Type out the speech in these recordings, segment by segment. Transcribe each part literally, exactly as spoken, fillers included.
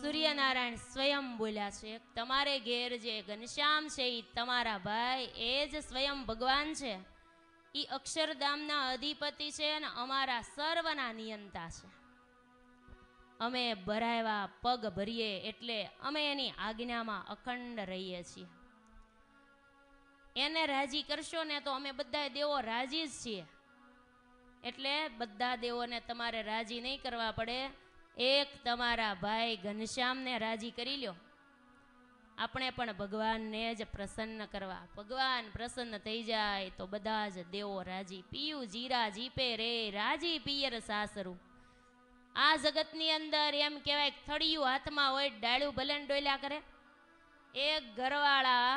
સૂર્યનારાયણ સ્વયં બોલ્યા છે, તમારે ઘેર જે ઘનશ્યામ છે એ તમારા ભાઈ, એ જ સ્વયં ભગવાન છે. એ અક્ષરધામના અધિપતિ છે અને અમારા સર્વના નિયંતા છે. અમે ભરાયવા પગ ભરીએ એટલે અમે એની આજ્ઞામાં અખંડ રહીએ છીએ. એને રાજી કરશો ને તો અમે બધા દેવો રાજી જ છીએ. એટલે બધા દેવોને તમારે રાજી નહીં કરવા પડે, એક તમારા ભાઈ ઘનશ્યામને રાજી કરી લ્યો. આપણે પણ ભગવાનને જ પ્રસન્ન કરવા. ભગવાન પ્રસન્ન થઈ જાય તો બધા જ દેવો રાજી. પીયું જીરા જીપે રે રાજી પિયર સાસરું. આ જગતની અંદર એમ કહેવાય થળિયું હાથમાં હોય, ડાળું ભલે ડોલ્યા કરે. એક ઘરવાળા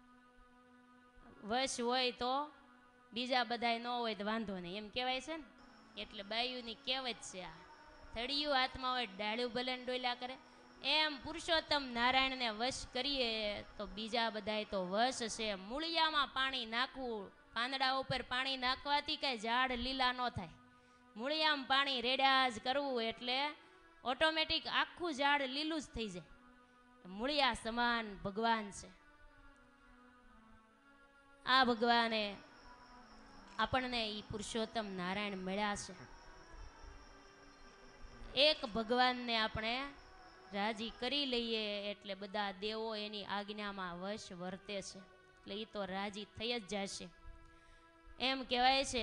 વશ હોય તો બીજા બધાય ન હોય તો વાંધો નહીં, એમ કહેવાય છે ને. એટલે બાયુની કહેવત છે આ, થળિયું હાથમાં હોય ડાળું ભલે ડોલ્યા કરે. એમ પુરુષોત્તમ નારાયણને વશ કરીએ તો બીજા બધાય તો વશ છે. મૂળિયામાં પાણી નાખવું, પાંદડા ઉપર પાણી નાખવાથી કાંઈ ઝાડ લીલા ન થાય. મૂળિયામાં પાણી રેડ્યા જ કરવું એટલે ઓટોમેટિક આખું ઝાડ લીલું જ થઈ જાય. મૂળિયા સમાન ભગવાન છે. આ ભગવાને આપણને એ પુરુષોત્તમ નારાયણ મળ્યા છે. એક ભગવાનને આપણે રાજી કરી લઈએ એટલે બધા દેવો એની આજ્ઞામાં વશ વર્તે છે. એટલે એ તો રાજી થઈ જ જશે. એમ કહેવાય છે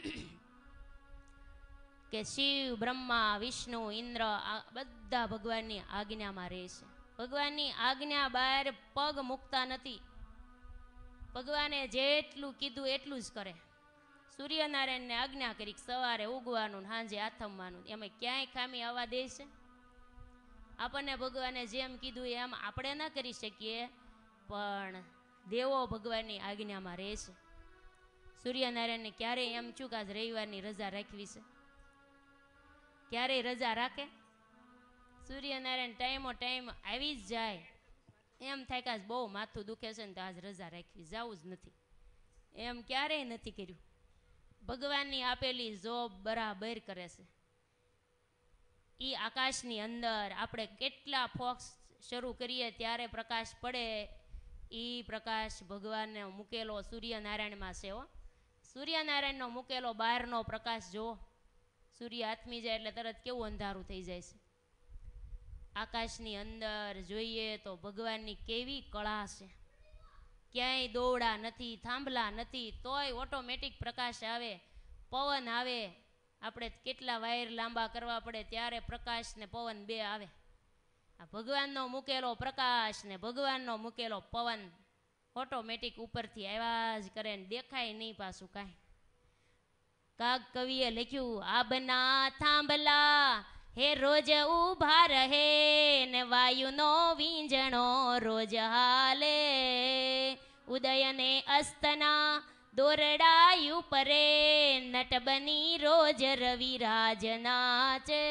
કે શિવ, બ્રહ્મા, વિષ્ણુ, ઇન્દ્ર આ બધા ભગવાનની આજ્ઞામાં રહે છે. ભગવાનની આજ્ઞા બહાર પગ મૂકતા નથી. ભગવાને જેટલું કીધું એટલું જ કરે. સૂર્યનારાયણને આજ્ઞા કરી સવારે ઉગવાનું, સાંજે આથમવાનું, એમાં ક્યાંય ખામી આવવા દે છે? આપણને ભગવાને જેમ કીધું એમ આપણે ન કરી શકીએ, પણ દેવો ભગવાનની આજ્ઞામાં રહે છે. સૂર્યનારાયણને ક્યારેય એમ છું કે આજ રવિવારની રજા રાખવી છે? ક્યારેય રજા રાખે? સૂર્યનારાયણ ટાઈમો ટાઈમ આવી જ જાય. એમ થાય કે આજ બહુ માથું દુખે છે ને તો આજ રજા રાખવી, જવું જ નથી. એમ ક્યારેય નથી કર્યું. ભગવાનની આપેલી જોબ બરાબર કરે છે. એ આકાશની અંદર આપણે કેટલા ફોક્સ શરૂ કરીએ ત્યારે પ્રકાશ પડે, એ પ્રકાશ ભગવાનને મૂકેલો સૂર્યનારાયણમાં છે. હો, સૂર્યનારાયણનો મૂકેલો બહારનો પ્રકાશ જો સૂર્ય આથમી જાય એટલે તરત કેવું અંધારું થઈ જાય છે. આકાશની અંદર જોઈએ તો ભગવાનની કેવી કળા છે. ક્યાંય દોરડા નથી, થાંભલા નથી, તોય ઓટોમેટિક પ્રકાશ આવે. પવન આવે, આપણે કેટલા વાયર લાંબા કરવા પડે ત્યારે પ્રકાશ ને પવન બે આવે. આ ભગવાનનો મૂકેલો પ્રકાશ ને ભગવાનનો મૂકેલો પવન ઓટોમેટિક ઉપરથી આવ્યા જ કરે ને દેખાય નહીં પાછું કાંઈ. કાગ કવિએ લખ્યું, આબના થાંભલા હે રોજ ઉભા રહે ને વાયુનો વીંજણો રોજ હાલે. ઉદયને અસ્તના દોરડાયું પરે નટ બની રોજ રવિરાજ નાચે.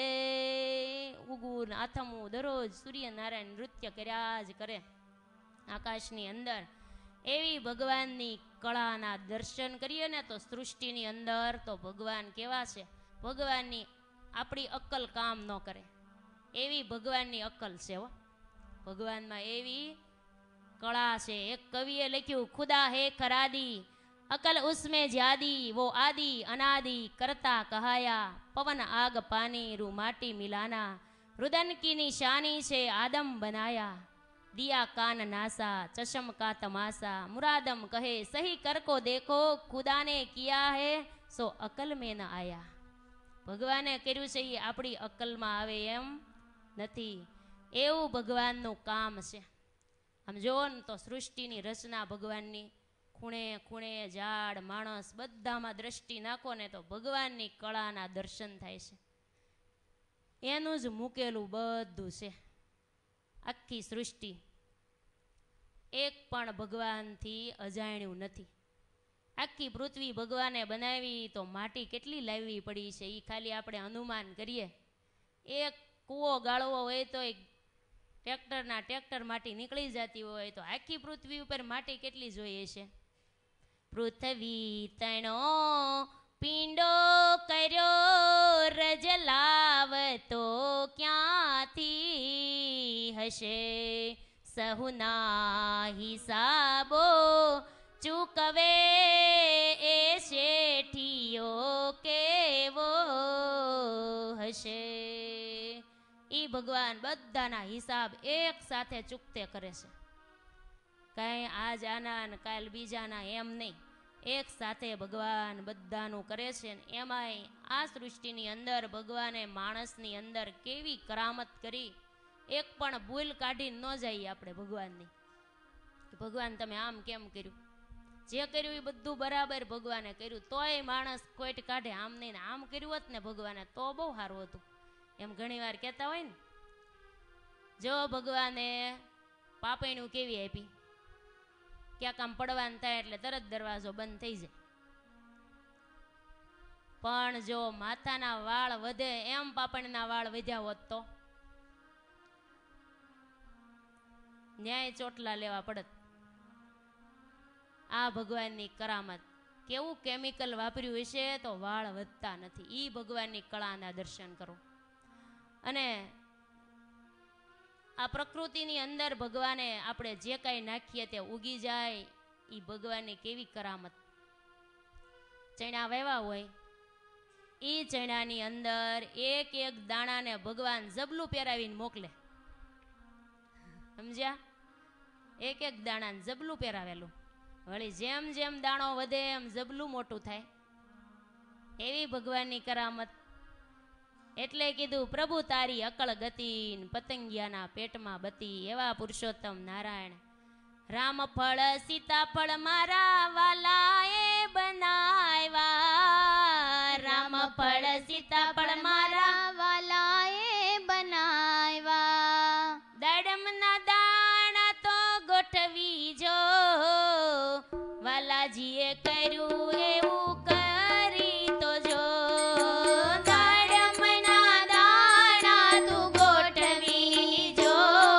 ઉગું આથમું દરરોજ સૂર્યનારાયણ નૃત્ય કર્યા જ કરે આકાશની અંદર. એવી ભગવાનની કળાના દર્શન કરીએ ને તો સૃષ્ટિની અંદર તો ભગવાન કેવા છે. ભગવાનની આપણી અક્કલ કામ ન કરે એવી ભગવાનની અક્કલ છે. હો, ભગવાનમાં એવી કળા છે. એક કવિએ લખ્યું, ખુદા હે ખરાદી અકલ ઉસમે જ્યાદી વો આદि અનાદि કરતા કહાયા. પવન આગ પાनी રૂ માટી મિલાના रुदन की निशानी से आदम बनाया. दिया कान नासा चशम का तमाशा मुरादम कहे सही कर को देखो खुदा ने किया है सो अकल में न आया. ભગવાને કર્યું છે એ આપણી અક્કલમાં આવે એમ નથી. એવું ભગવાનનું કામ છે. આમ જોવો ને તો સૃષ્ટિની રચના ભગવાનની, ખૂણે ખૂણે ઝાડ માણસ બધામાં દ્રષ્ટિ નાખો ને તો ભગવાનની કળાના દર્શન થાય છે. એનું જ મૂકેલું બધું છે. આખી સૃષ્ટિ એક પણ ભગવાનથી અજાણ્યું નથી. આખી પૃથ્વી ભગવાને બનાવી તો માટી કેટલી લાવવી પડી છે એ ખાલી આપણે અનુમાન કરીએ. એક કૂવો ગાળવો હોય તો એક ટ્રેક્ટરના ટ્રેક્ટર માટી નીકળી જતી હોય તો આખી પૃથ્વી ઉપર માટી કેટલી જોઈએ છે. પૃથ્વી તણો પિંડો કર્યો રજ લાવતો ક્યાંથી હશે સહુના હિસાબો ચૂકવે એ શેઠિયો કેવો હશે. ઈ ભગવાન બધાના હિસાબ એક સાથે ચૂકતે કરે છે. કાંઈ આજ આના ને કાલ બીજાના એમ નહીં, એક સાથે ભગવાન બધાનું કરે છે. ને એમાંય આ સૃષ્ટિની અંદર ભગવાને માણસની અંદર કેવી કરામત કરી, એક પણ ભૂલ કાઢી ન જઈએ આપણે ભગવાનની. ભગવાન તમે આમ કેમ કર્યું? જે કર્યું એ બધું બરાબર ભગવાને કર્યું, તોય માણસ કોઈટ કાઢે આમ નહીં ને આમ કર્યું હોત ને ભગવાને તો બહુ સારું હતું. એમ ઘણી વાર કહેતા હોય ને, જો ભગવાને પાપણું કેવી આપી, ક્યાંક આમ પડવાનું થાય એટલે તરત દરવાજો બંધ થઈ જાય. પણ જો માથાના વાળ વધે એમ પાપણના વાળ વધ્યા હોત તો ન્યાય ચોટલા લેવા પડત. આ ભગવાનની કરામત, કેવું કેમિકલ વાપર્યું હશે તો વાળ વધતા નથી. ઈ ભગવાનની કળાના દર્શન કરો. અને આ પ્રકૃતિની અંદર ભગવાને આપણે જે કાંઈ નાખીએ તે ઉગી જાય, ઈ ભગવાનની કેવી કરામત. ચણા વાવ્યા હોય, ઈ ચણાની અંદર એક એક દાણાને ભગવાન જબલું પહેરાવીને મોકલે. સમજ્યા? એક એક દાણાને જબલું પહેરાવેલું. વળી જેમ જેમ દાણો વધે એમ જબલું મોટું થાય. એવી ભગવાનની કરામત. એટલે કીધું પ્રભુ તારી અકળ ગતિ, પતંગિયાના પેટમાં બતી. એવા પુરુષોત્તમ નારાયણ રામ ફળ સીતાફળ મારા વાલાએ બનાવ્યા. રામ ફળ સીતાફળ મારા વાલાએ બનાવ્યા. દાડમના દાણા તો ગોઠવી જો, વાલાજીએ કર્યું એવું કરી તો જો. દાડમના દાણા તું ગોઠવી જો,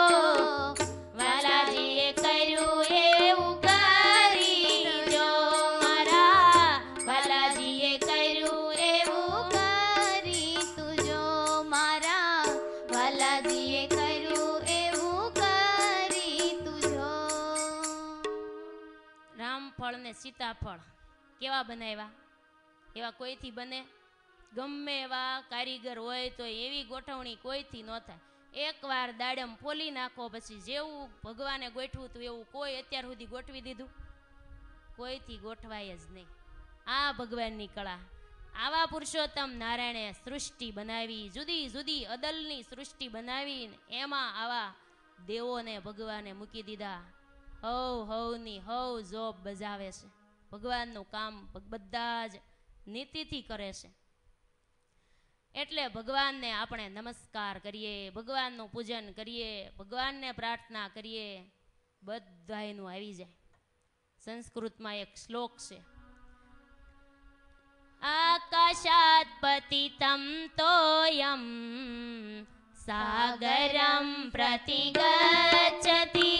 વાલાજીએ કર્યું એવું કરી જો. મારા વાલાજીએ કર્યું એવું કરી તું જો. મારા વાલાજીએ કર્યું એવું કરી તું જો. રામફળ ને સીતાફળ કેવા બનાવ્યા? એવા કોઈથી બને? ગમે એવા કારીગર હોય તો એવી ગોઠવણી કોઈથી ન થાય. એકવાર દાડમ ફોલી નાખો પછી જેવું ભગવાને ગોઠવું હતું એવું કોઈ અત્યાર સુધી ગોઠવી દીધું? કોઈથી ગોઠવાય જ નહીં. આ ભગવાનની કળા. આવા પુરુષોત્તમ નારાયણે સૃષ્ટિ બનાવી, જુદી જુદી અદલની સૃષ્ટિ બનાવી, એમાં આવા દેવોને ભગવાને મૂકી દીધા. હવ હવની હવ જોબ બજાવે છે. ભગવાનનું કામ બધા જ નીતિથી કરે છે. એટલે ભગવાનને આપણે નમસ્કાર કરીએ, ભગવાનનું પૂજન કરીએ, ભગવાનને પ્રાર્થના કરીએ, બધાયનું આવી જાય. સંસ્કૃતમાં એક શ્લોક છે, આકાશાત પતિતમ તોયમ સાગરમ પ્રતિગચ્છતિ.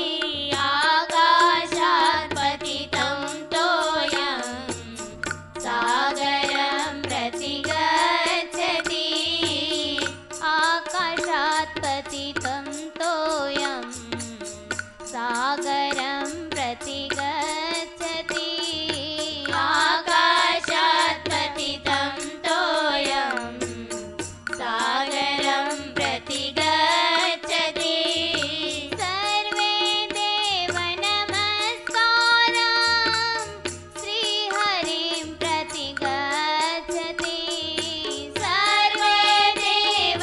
આકાશાત પતિતમ તોયમ સાગરમ પ્રતિગચ્છતિ. આકાશાત પતિતમ તોયમ સાગરમ પ્રતિગચ્છતિ. આકાશાત પતિતમ તોયમ સાગરમ પ્રતિગચ્છતિ. સર્વે દેવ નમસ્કારમ શ્રી હરિમ પ્રતિગચ્છતિ. સર્વે દેવ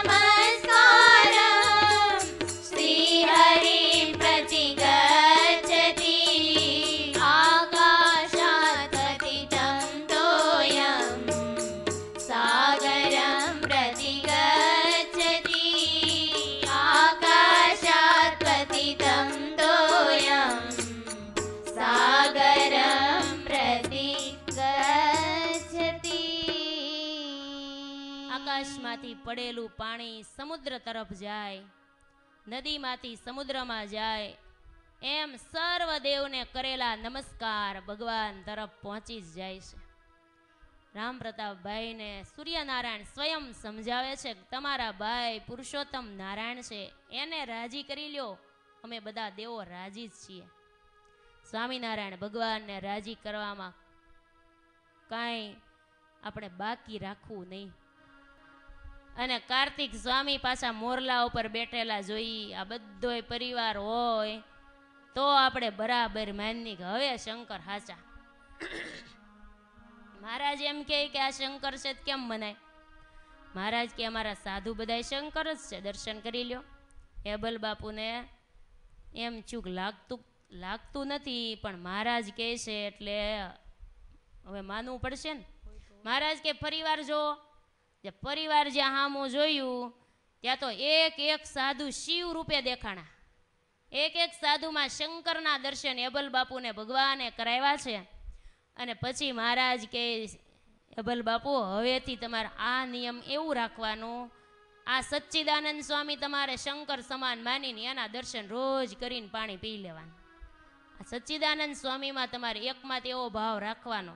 નમસ્કારમ શ્રી હરિમ પ્રતિગચ્છતિ. આકાશાત પતિતમ તોયમ સાગરમ પ્રતિગચ્છતિ. આકાશાત પતિતમ તોયમ સાગરમ પ્રતિગચ્છતિ. આકાશમાંથી પડેલું પાણી સમુદ્ર તરફ જાય, નદીમાંથી સમુદ્રમાં જાય, એમ સર્વ દેવને કરેલા નમસ્કાર ભગવાન તરફ પહોંચી જ જાય છે. રામ પ્રતાપભાઈ ને સૂર્યનારાયણ સ્વયં સમજાવે છે કે તમારા ભાઈ પુરુષોત્તમ નારાયણ છે, એને રાજી કરી લ્યો, અમે બધા દેવો રાજી જ છીએ. સ્વામિનારાયણ ભગવાનને રાજી કરવામાં કાંઈ આપણે બાકી રાખવું નહીં. અને કાર્તિક સ્વામી પાછા મોરલા ઉપર બેઠેલા જોઈ, આ બધોય પરિવાર હોય તો આપણે બરાબર માની કે હવે શંકર હાચા. મહારાજ એમ કહે કે આ શંકર છે કેમ મનાય? મહારાજ કે અમારા સાધુ બધા શંકર જ છે, દર્શન કરી લ્યો. એબલ બાપુને એમ ચૂક લાગતું લાગતું નથી, પણ મહારાજ કહે છે એટલે હવે માનવું પડશે ને. મહારાજ કે પરિવાર જો, જે પરિવાર જ્યાં હામું જોયું ત્યાં તો એક એક સાધુ શિવ રૂપે દેખાણા. એક એક સાધુમાં શંકરના દર્શન એબલ બાપુને ભગવાને કરાવ્યા છે. અને પછી મહારાજ કે એબલ બાપુ હવેથી તમારે આ નિયમ એવું રાખવાનું, આ સચ્ચિદાનંદ સ્વામી તમારે શંકર સમાન માનીને એના દર્શન રોજ કરીને પાણી પી લેવાનું. આ સચ્ચિદાનંદ સ્વામીમાં તમારે એકમાં એવો ભાવ રાખવાનો.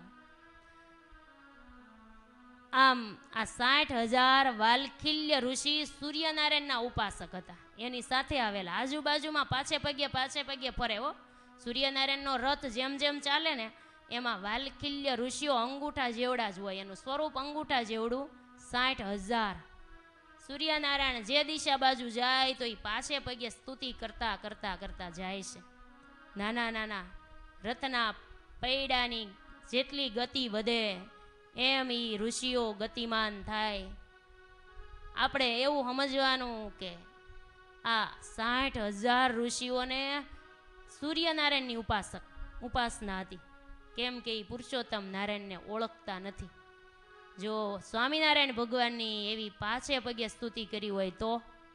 આમ આ સાઠ હજાર વાલખિલ્ય ઋષિ સૂર્યનારાયણના ઉપાસક હતા. એની સાથે આવેલા આજુબાજુમાં પાછે પગે પાછે પગે ફરે હો. સૂર્યનારાયણનો રથ જેમ જેમ ચાલે ને એમાં વાલખિલ્ય ઋષિઓ અંગૂઠા જેવડા જ હોય, એનું સ્વરૂપ અંગૂઠા જેવડું. સાઠ હજાર સૂર્યનારાયણ જે દિશા બાજુ જાય તો એ પાછે પગે સ્તુતિ કરતા કરતા કરતા જાય છે. નાના નાના રથના પૈડાની જેટલી ગતિ વધે એમ એ ઋષિઓ ગતિમાન થાય. આપણે એવું સમજવાનું કે આ સાઠ હજાર ઋષિઓને સૂર્યનારાયણની ઉપાસક ઉપાસના હતી, કેમ કે એ પુરુષોત્તમ નારાયણને ઓળખતા નથી. જો સ્વામિનારાયણ ભગવાનની એવી પાછે પગે સ્તુતિ કરી હોય તો,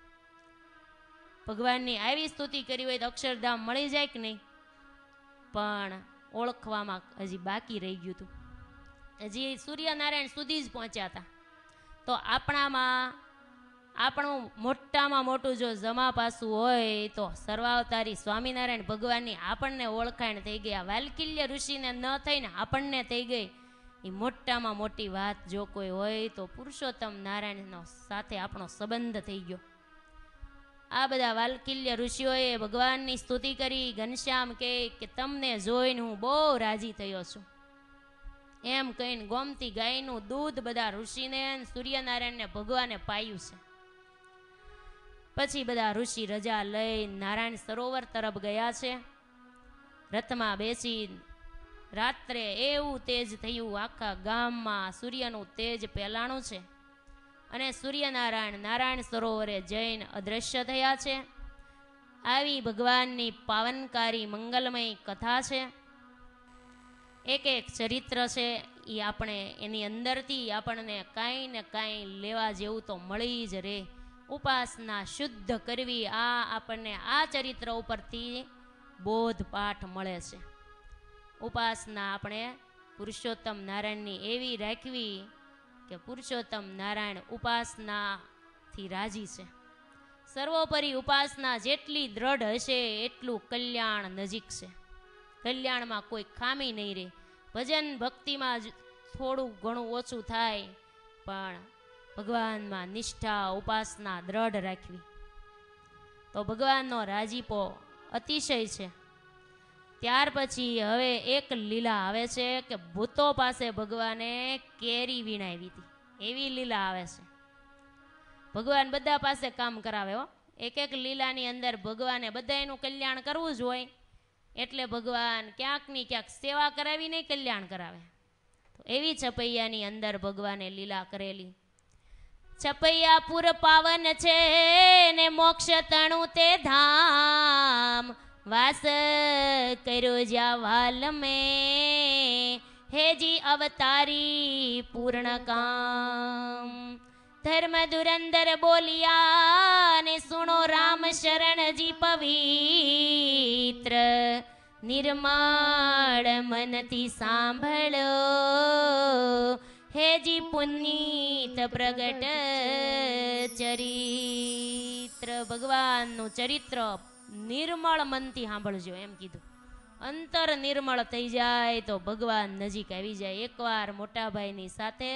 ભગવાનની આવી સ્તુતિ કરી હોય તો અક્ષરધામ મળી જાય કે નહીં? પણ ઓળખવામાં હજી બાકી રહી ગયું હતું. હજી સૂર્યનારાયણ સુધી જ પહોંચ્યા હતા. તો આપણામાં આપણું મોટામાં મોટું જો જમા પાસું હોય તો સર્વાવતારી સ્વામિનારાયણ ભગવાનની આપણને ઓળખાણ થઈ ગઈ. આ વાલકિલ્ય ઋષિને ન થઈને આપણને થઈ ગઈ. એ મોટામાં મોટી વાત જો કોઈ હોય તો પુરુષોત્તમ નારાયણનો સાથે આપણો સંબંધ થઈ ગયો. આ બધા વાલકિલ્ય ઋષિઓએ ભગવાનની સ્તુતિ કરી. ઘનશ્યામ કહે કે તમને જોઈને હું બહુ રાજી થયો છું, એમ કહીને ગોમતી ગાયનું દૂધ બધા ઋષિને સૂર્યનારાયણને ભગવાને પાયું છે. પછી બધા ઋષિ રજા લઈ નારાયણ સરોવર તરફ ગયા છે. રથમાં બેસી રાત્રે એવું તેજ થયું, આખા ગામમાં સૂર્યનું તેજ પેલાણું છે. અને સૂર્યનારાયણ નારાયણ સરોવરે જઈને અદ્રશ્ય થયા છે. આવી ભગવાનની પાવનકારી મંગલમય કથા છે. એક એક ચરિત્ર છે એ આપણે એની અંદરથી આપણને કાંઈ ને કાંઈ લેવા જેવું તો મળી જ રહે. ઉપાસના શુદ્ધ કરવી, આ આપણને આ ચરિત્ર ઉપરથી બોધપાઠ મળે છે. ઉપાસના આપણે પુરુષોત્તમ નારાયણની એવી રાખવી કે પુરુષોત્તમ નારાયણ ઉપાસનાથી રાજી છે. સર્વોપરી ઉપાસના જેટલી દ્રઢ હશે એટલું કલ્યાણ નજીક છે. કલ્યાણમાં કોઈ ખામી નહીં રહે. ભજન ભક્તિમાં જ થોડું ઘણું ઓછું થાય, પણ ભગવાનમાં નિષ્ઠા ઉપાસના દ્રઢ રાખવી તો ભગવાનનો રાજીપો અતિશય છે. ત્યાર પછી હવે એક લીલા આવે છે કે ભૂતો પાસે ભગવાને કેરી વીણાવી હતી, એવી લીલા આવે છે. ભગવાન બધા પાસે કામ કરાવે હો. એક એક લીલાની અંદર ભગવાને બધાનું કલ્યાણ કરવું જ હોય, એટલે ભગવાન ક્યાંક ની ક્યાંક સેવા કરાવીને કલ્યાણ કરાવે. તો એવી છપૈયાની અંદર ભગવાને લીલા કરેલી. છપૈયા પુર પાવન છે ને મોક્ષ તણું તે ધામ, વાસ કર્યો જ્યાં વાલ મેં હેજી અવતારી પૂર્ણ કામ. ધર્મ ધુરંદર બોલિયા ને સુણો રામ શરણજી પવિત્ર, નિર્માળ મનથી સાંભળો હેજી પુનીત પ્રગટ ચરિત્ર. ભગવાનનું ચરિત્ર નિર્મળ મનથી સાંભળજો એમ કીધું. અંતર નિર્મળ થઈ જાય તો ભગવાન નજીક આવી જાય. એકવાર મોટા ભાઈની સાથે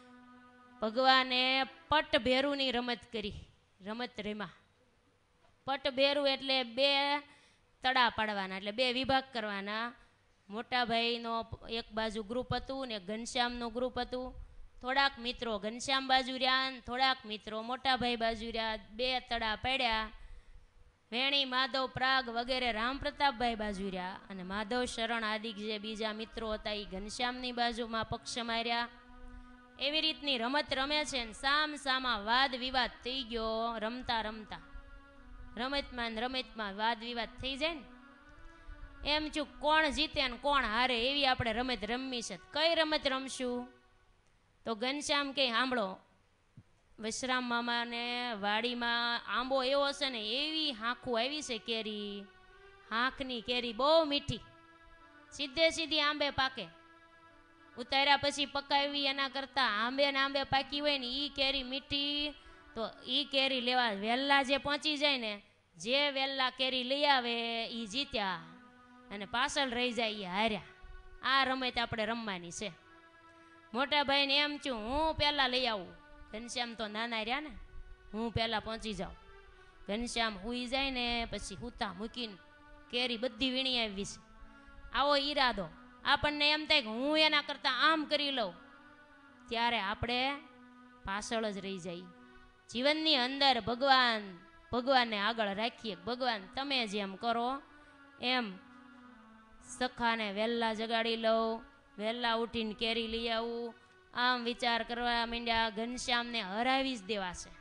ભગવાને પટભેરુની રમત કરી. રમત રેમાં પટભેરું એટલે બે તડા પાડવાના, એટલે બે વિભાગ કરવાના. મોટા ભાઈનો એક બાજુ ગ્રુપ હતું ને ઘનશ્યામનું ગ્રુપ હતું. થોડાક મિત્રો ઘનશ્યામ બાજુ રહ્યા, થોડાક મિત્રો મોટા ભાઈ બાજુ રહ્યા. બે તડા પાડ્યા. વેણી, માધવ, પ્રાગ વગેરે રામ પ્રતાપભાઈ બાજુ રહ્યા અને માધવ શરણ આદિ જે બીજા મિત્રો હતા એ ઘનશ્યામની બાજુમાં પક્ષ માર્યા. એવી રીતની રમત રમે છે ને સામ સામા વાદ વિવાદ થઈ ગયો. રમતા રમતા રમતમાં ને રમતમાં વાદ વિવાદ થઈ જાય ને એમ છું કોણ જીતે ને કોણ હારે એવી આપણે રમત રમવી છે. કઈ રમત રમશું? તો ઘનશ્યામ કે સાંભળો, વિશ્રામ મામાને વાડીમાં આંબો એવો છે ને એવી હાંખું આવી છે કેરી, હાંખની કેરી બહુ મીઠી, સીધે સીધી આંબે પાકે. ઉતાર્યા પછી પકાવી એના કરતાં આંબે ને આંબે પાકી હોય ને એ કેરી મીઠી. તો એ કેરી લેવા વહેલા જે પહોંચી જાય ને, જે વહેલા કેરી લઈ આવે એ જીત્યા અને પાછળ રહી જાય એ હાર્યા. આ રમત આપણે રમવાની છે. મોટા ભાઈને એમ છું હું પહેલાં લઈ આવું. ઘનશ્યામ તો નાના રહ્યા ને, હું પહેલાં પહોંચી જાઉં. ઘનશ્યામ હુઈ જાય ને પછી હુતા મૂકીને કેરી બધી વીણી આવી છે. આવો ઈરાદો આપણને એમ થાય કે હું એના કરતાં આમ કરી લઉં, ત્યારે આપણે પાછળ જ રહી જાય. જીવનની અંદર ભગવાન ભગવાનને આગળ રાખીએ. ભગવાન તમે જેમ કરો એમ. સખાને વહેલા જગાડી લઉં, વહેલા ઉઠીને કેરી લઈ આવું, આમ વિચાર કરવા માંડ્યા. ઘનશ્યામને હરાવી જ દેવા છે.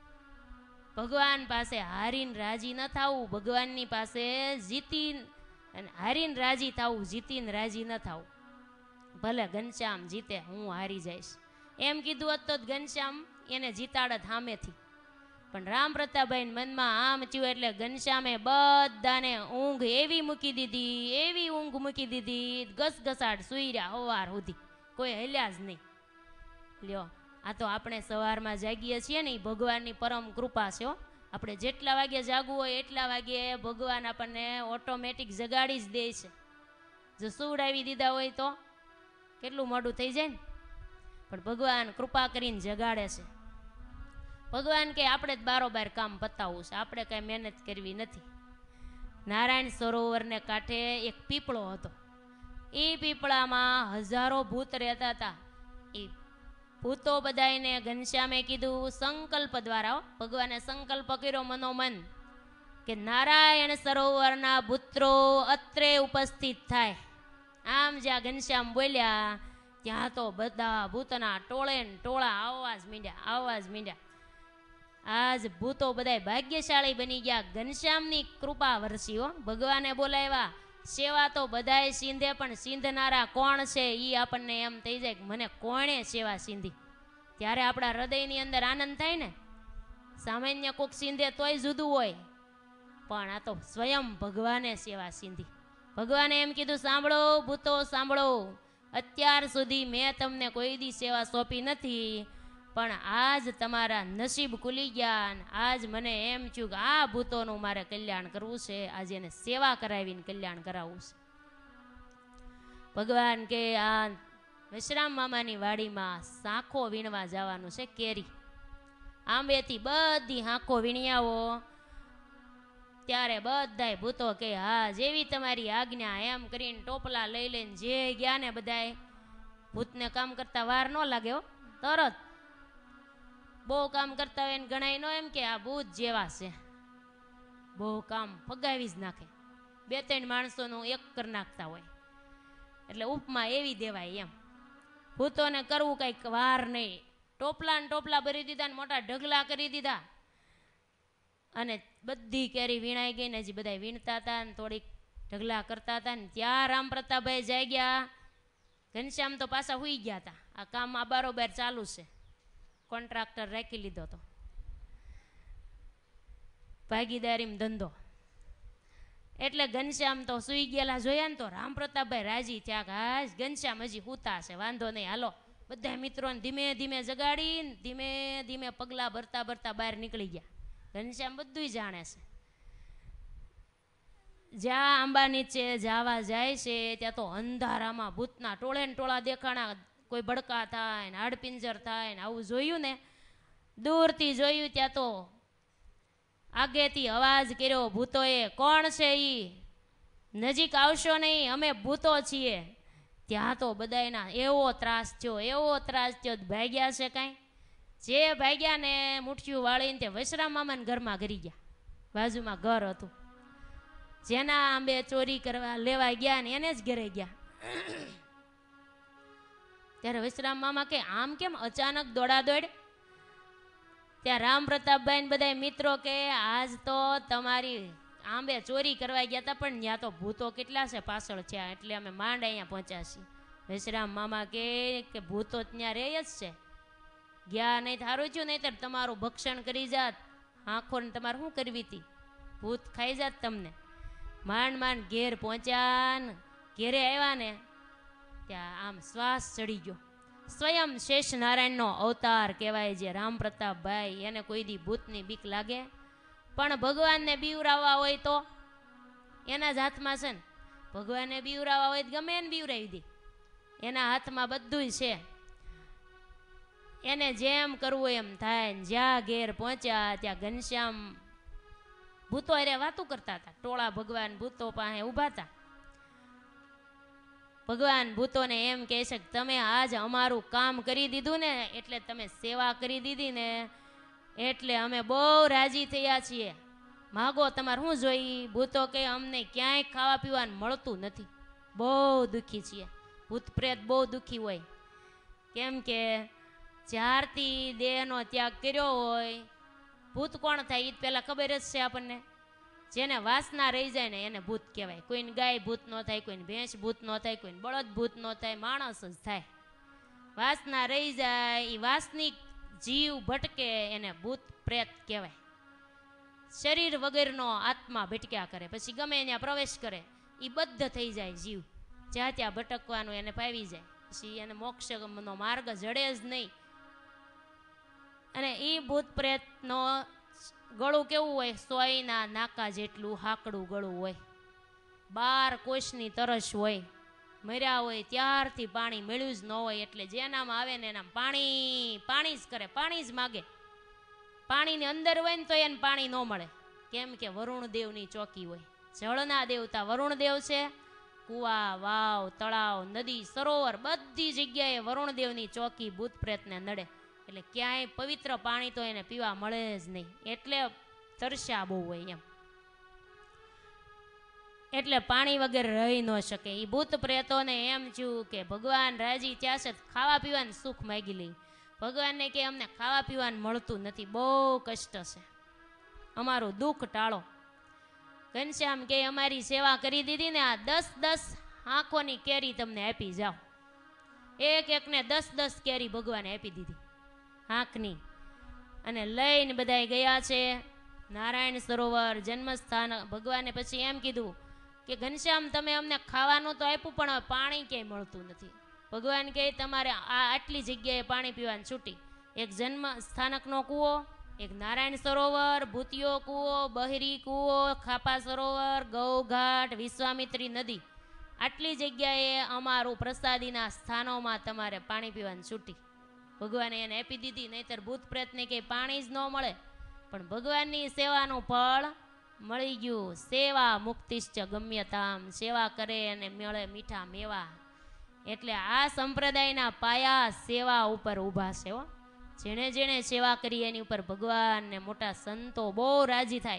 ભગવાન પાસે હારીને રાજી ન થવું, ભગવાનની પાસે જીતી અને હારીને રાજી થવું, જીતીને રાજી ન થવું. ભલે ઘનશ્યામ જીતે, હું હારી જઈશ એમ કીધું હોત તો ઘનશ્યામ એને જીતાડત સામેથી. પણ રામ પ્રતાપભાઈ મનમાં આમ થયું એટલે ઘનશ્યામે બધાને ઊંઘ એવી મૂકી દીધી, એવી ઊંઘ મૂકી દીધી, ઘસઘસાટ સુઈ રહ્યા સવાર સુધી, કોઈ હલ્યા જ નહીં. લ્યો, આ તો આપણે સવારમાં જાગીએ છીએ ને એ ભગવાનની પરમ કૃપા છે. આપણે જેટલા વાગે જાગવું હોય એટલા વાગે ભગવાન આપણને ઓટોમેટિક જગાડી જ દે છે. જો સુવડાવી દીધા હોય તો કેટલું મોડું થઈ જાય ને, પણ ભગવાન કૃપા કરીને જગાડે છે. ભગવાન કે આપણે જ બારોબાર કામ પતાવવું છે, આપણે કાંઈ મહેનત કરવી નથી. નારાયણ સરોવરને કાંઠે એક પીપળો હતો. એ પીપળામાં હજારો ભૂત રહેતા હતા. એ ભૂતો બધાને ઘનશ્યામે કીધું સંકલ્પ દ્વારા, ભગવાને સંકલ્પ કર્યો મનોમન કે નારાયણ સરોવરના પુત્રો અત્રે ઉપસ્થિત થાય. આમ જ્યાં ઘનશ્યામ બોલ્યા ત્યાં તો બધા ભૂતના ટોળે ને ટોળા આવવા જ મીંડ્યા, આવવા જ મીંડ્યા. આજ ભૂતો બધા ભાગ્યશાળી બની ગયા. ઘનશ્યામની કૃપા વરસી હો. ભગવાને બોલાવ્યા. સેવા તો બધાય સીંધે, પણ સીંધનારા કોણ છે એ આપણને એમ થઈ જાય કે મને કોણે સેવા સીંધી. ત્યારે આપણા હૃદયની અંદર આનંદ થાય ને. સામાન્ય કોક સીંધે તોય જુદું હોય, પણ આ તો સ્વયં ભગવાને સેવા સીંધી. ભગવાને એમ કીધું સાંભળો ભૂતો સાંભળો, અત્યાર સુધી મેં તમને કોઈ દી સેવા સોંપી નથી, પણ આજ તમારા નસીબ ખુલી ગયા. આજ મને એમ થયું કે આ ભૂતોનું મારે કલ્યાણ કરવું છે, આજે એને સેવા કરાવીને કલ્યાણ કરાવવું છે. ભગવાન કે આ વિશ્રામ મામાની વાડીમાં સાંખો વીણવા જવાનું છે, કેરી. આંબેથી બધી હાંખો વીણી આવો. ત્યારે બધાય ભૂતો કે હા જેવી તમારી આજ્ઞા એમ કરીને ટોપલા લઈ લઈને જે ગયા ને બધાય. ભૂતને કામ કરતા વાર ન લાગે હો, તરત બહુ કામ કરતા હોય ને ગણાય નો એમ કે આ ભૂત જેવા છે, બહુ કામ ફગાવી જ નાખે. બે ત્રણ માણસોનું એક કરી નાખતા હોય, એટલે ઉપમા એવી દેવાય એમ. ભૂતોને કરવું કંઈક વાર નહીં. ટોપલા ને ટોપલા ભરી દીધા ને મોટા ઢગલા કરી દીધા અને બધી કેરી વીણાઈ ગઈ ને હજી બધા વીણતા હતા ને થોડીક ઢગલા કરતા હતા ને ત્યાં રામ પ્રતાપભાઈ જઈ ગયા. ઘનશ્યામ તો પાછા હુઈ ગયા હતા. આ કામ આ બારોબાર ચાલુ છે. કોન્ટ્રાક્ટર રાખી લીધો તો, ભાગીદારીમાં ધંધો. એટલે ઘનશ્યામ તો સુઈ ગયેલા જોયા ને તો રામ પ્રતાપભાઈ રાજી થયા કે હા ઘનશ્યામ હજી હુતા છે, વાંધો નહીં, હાલો. બધા મિત્રોને ધીમે ધીમે જગાડી ધીમે ધીમે પગલા ભરતા ભરતા બહાર નીકળી ગયા. ઘનશ્યામ બધું જાણે છે. જ્યાં આંબા નીચે જવા જાય છે ત્યાં તો અંધારામાં ભૂતના ટોળે ને ટોળા દેખાણા, કોઈ ભડકા થાય ને હાડપિંજર થાય ને આવું જોયું ને, દૂરથી જોયું ત્યાં તો આગેથી અવાજ કર્યો ભૂતોએ, કોણ છે ઈ? નજીક આવશો નહીં, અમે ભૂતો છીએ. ત્યાં તો બધાયના એવો ત્રાસ થયો, એવો ત્રાસ થયો, ભાગ્યા છે કાંઈ. જે ભાગ્યા ને મુઠ્ઠીયું વાળીને તે વૈશ્રામ મામાના ઘરમાં ઘરી ગયા. બાજુમાં ઘર હતું, જેના આંબે ચોરી કરવા લેવા ગયા ને એને જ ઘરે ગયા. ત્યારે વૈશ્રામ મામા કે આમ કેમ અચાનક દોડાદોડ? ત્યાં રામ પ્રતાપભાઈ ને બધા મિત્રો કે આજ તો તમારી આંબે ચોરી કરવા ગયા હતા, પણ ત્યાં તો ભૂતો કેટલા છે પાછળ છે, એટલે અમે માંડ અહીંયા પહોંચ્યા છીએ. વૈશ્રામ મામા કે કે ભૂતો ત્યાં રહે જ છે, ગયા નહીં સારું થયું, નહીં તો તમારું ભક્ષણ કરી જાત, આંખોને તમારે શું કરવી હતી, ભૂત ખાઈ જાત તમને. માંડ માંડ ઘેર પહોંચ્યા ને ઘેરે આવ્યા ને ત્યાં આમ શ્વાસ ચડી ગયો. સ્વયં શેષ નારાયણનો અવતાર કહેવાય જે રામ પ્રતાપભાઈ, એને કોઈ દી ભૂતની બીક લાગે? પણ ભગવાનને બીવરાવવા હોય તો એના જ હાથમાં છે ને. ભગવાનને બીવરાવવા હોય તો ગમે એને બીવરાવી દે, એના હાથમાં બધું છે, એને જેમ કરવું એમ થાય. જ્યાં ઘેર પહોંચ્યા ત્યાં ઘનશ્યામ ભૂતો અરે વાતું કરતા હતા, ટોળા ભગવાન ભૂતો પાસે ઊભા હતા. ભગવાન ભૂતોને એમ કહે છે કે તમે આજ અમારું કામ કરી દીધું ને, એટલે તમે સેવા કરી દીધી ને, એટલે અમે બહુ રાજી થયા છીએ. માગો તમારે શું જોઈ? ભૂતો કે અમને ક્યાંય ખાવા પીવાનું મળતું નથી, બહુ દુઃખી છીએ. ભૂત પ્રેત બહુ દુઃખી હોય, કેમ કે જ્યારથી દેહનો ત્યાગ કર્યો હોય, ભૂત કોણ થાય એ પહેલાં ખબર જ છે આપણને. જેને વાસના રહી જાય ને એને ભૂત કહેવાય. કોઈને ગાય ભૂત ન થાય, કોઈને ભેંસ ભૂત ન થાય, કોઈને બળદ ભૂત ન થાય, માણસ જ થાય. વાસના રહી જાય, એ વાસનિક જીવ ભટકે એને ભૂત પ્રેત કહેવાય. શરીર વગરનો આત્મા ભટક્યા કરે, પછી ગમે ત્યાં પ્રવેશ કરે, એ બદ્ધ થઈ જાય જીવ, જ્યાં ત્યાં ભટકવાનું એને પાવી જાય, પછી એને મોક્ષનો માર્ગ જડે જ નહીં. અને એ ભૂત પ્રેતનો ગળું કેવું હોય? સોયના નાકા જેટલું હાકડું ગળું હોય, બાર કોષની તરસ હોય, મર્યા હોય ત્યારથી પાણી મળ્યું જ ન હોય, એટલે જેનામાં આવે ને એનામાં પાણી પાણી જ કરે, પાણી જ માગે. પાણીની અંદર હોય ને તો એને પાણી ન મળે, કેમ કે વરુણ દેવની ચોકી હોય. જળના દેવતા વરુણ દેવ છે. કુવા, વાવ, તળાવ, નદી, સરોવર બધી જગ્યાએ વરુણ દેવની ચોકી ભૂત પ્રેતને નડે, એટલે ક્યાંય પવિત્ર પાણી તો એને પીવા મળે જ નહીં, એટલે તરસ્યા બહુ હોય એમ, એટલે પાણી વગર રહી ન શકે. એ ભૂત પ્રેતોને એમ થયું કે ભગવાન રાજી થયા છે, ખાવા પીવાનું સુખ માગી લઈ. ભગવાનને કે અમને ખાવા પીવાનું મળતું નથી, બહુ કષ્ટ છે, અમારું દુઃખ ટાળો. ઘનશ્યામ કે અમારી સેવા કરી દીધી ને, આ દસ દસ આંખોની કેરી તમને આપી જાઓ. એક એકને દસ દસ કેરી ભગવાને આપી દીધી આંખની, અને લઈને બધાય ગયા છે નારાયણ સરોવર જન્મસ્થાન. ભગવાને પછી એમ કીધું કે ઘનશ્યામ તમે અમને ખાવાનું તો આપ્યું, પણ પાણી ક્યાંય મળતું નથી. ભગવાન કહે તમારે આ આટલી જગ્યાએ પાણી પીવાની છૂટી, એક જન્મ સ્થાનકનો કૂવો, એક નારાયણ સરોવર, ભૂતિયો કૂવો, બહેરી કૂવો, ખાપા સરોવર, ગૌઘાટ, વિશ્વામિત્રી નદી, આટલી જગ્યાએ અમારું પ્રસાદીના સ્થાનોમાં તમારે પાણી પીવાની છૂટી. ભગવાને એને આપી દીધી, નહીતર ભૂત પ્રેતને કંઈ પાણી જ ન મળે. પણ ભગવાનની સેવાનું ફળ મળી ગયું. સેવા મુક્તિશ્ચ ગમ્યતામ, સેવા કરે અને મળે મીઠા મેવા. એટલે આ સંપ્રદાયના પાયા સેવા ઉપર ઊભા છે હો. જેણે જેણે સેવા કરી એની ઉપર ભગવાન ને મોટા સંતો બહુ રાજી થાય.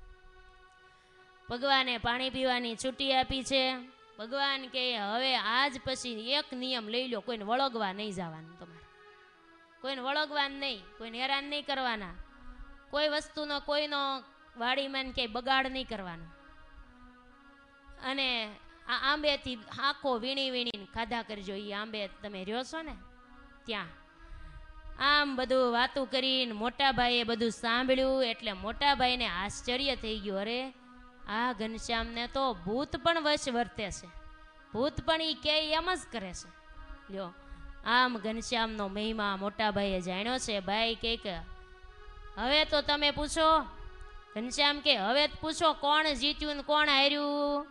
ભગવાને પાણી પીવાની છૂટી આપી છે. ભગવાન કે હવે આજ પછી એક નિયમ લઈ લો, કોઈને વળગવા નહીં જવાનું, તમારે કોઈને વળગવાનું નહીં, કોઈને હેરાન નહીં કરવાના, કોઈ વસ્તુનો કોઈનો વાડીમાં ક્યાંય બગાડ નહીં કરવાનો. અને આ આંબેથી આંખો વીણી વીણીને ખાધા કરજો. એ આંબે તમે રહ્યો છો ને ત્યાં આમ બધું વાતું કરીને મોટાભાઈએ બધું સાંભળ્યું, એટલે મોટાભાઈને આશ્ચર્ય થઈ ગયું. અરે આ ઘનશ્યામને તો ભૂત પણ વશ વર્તે છે, ભૂત પણ એ કે એમ જ કરે છે. લ્યો આમ ઘનશ્યામનો મહિમા મોટાભાઈએ જાણ્યો છે. ભાઈ કે હવે તો તમે પૂછો ઘનશ્યામ કે હવે પૂછો કોણ જીત્યું ને કોણ હાર્યું?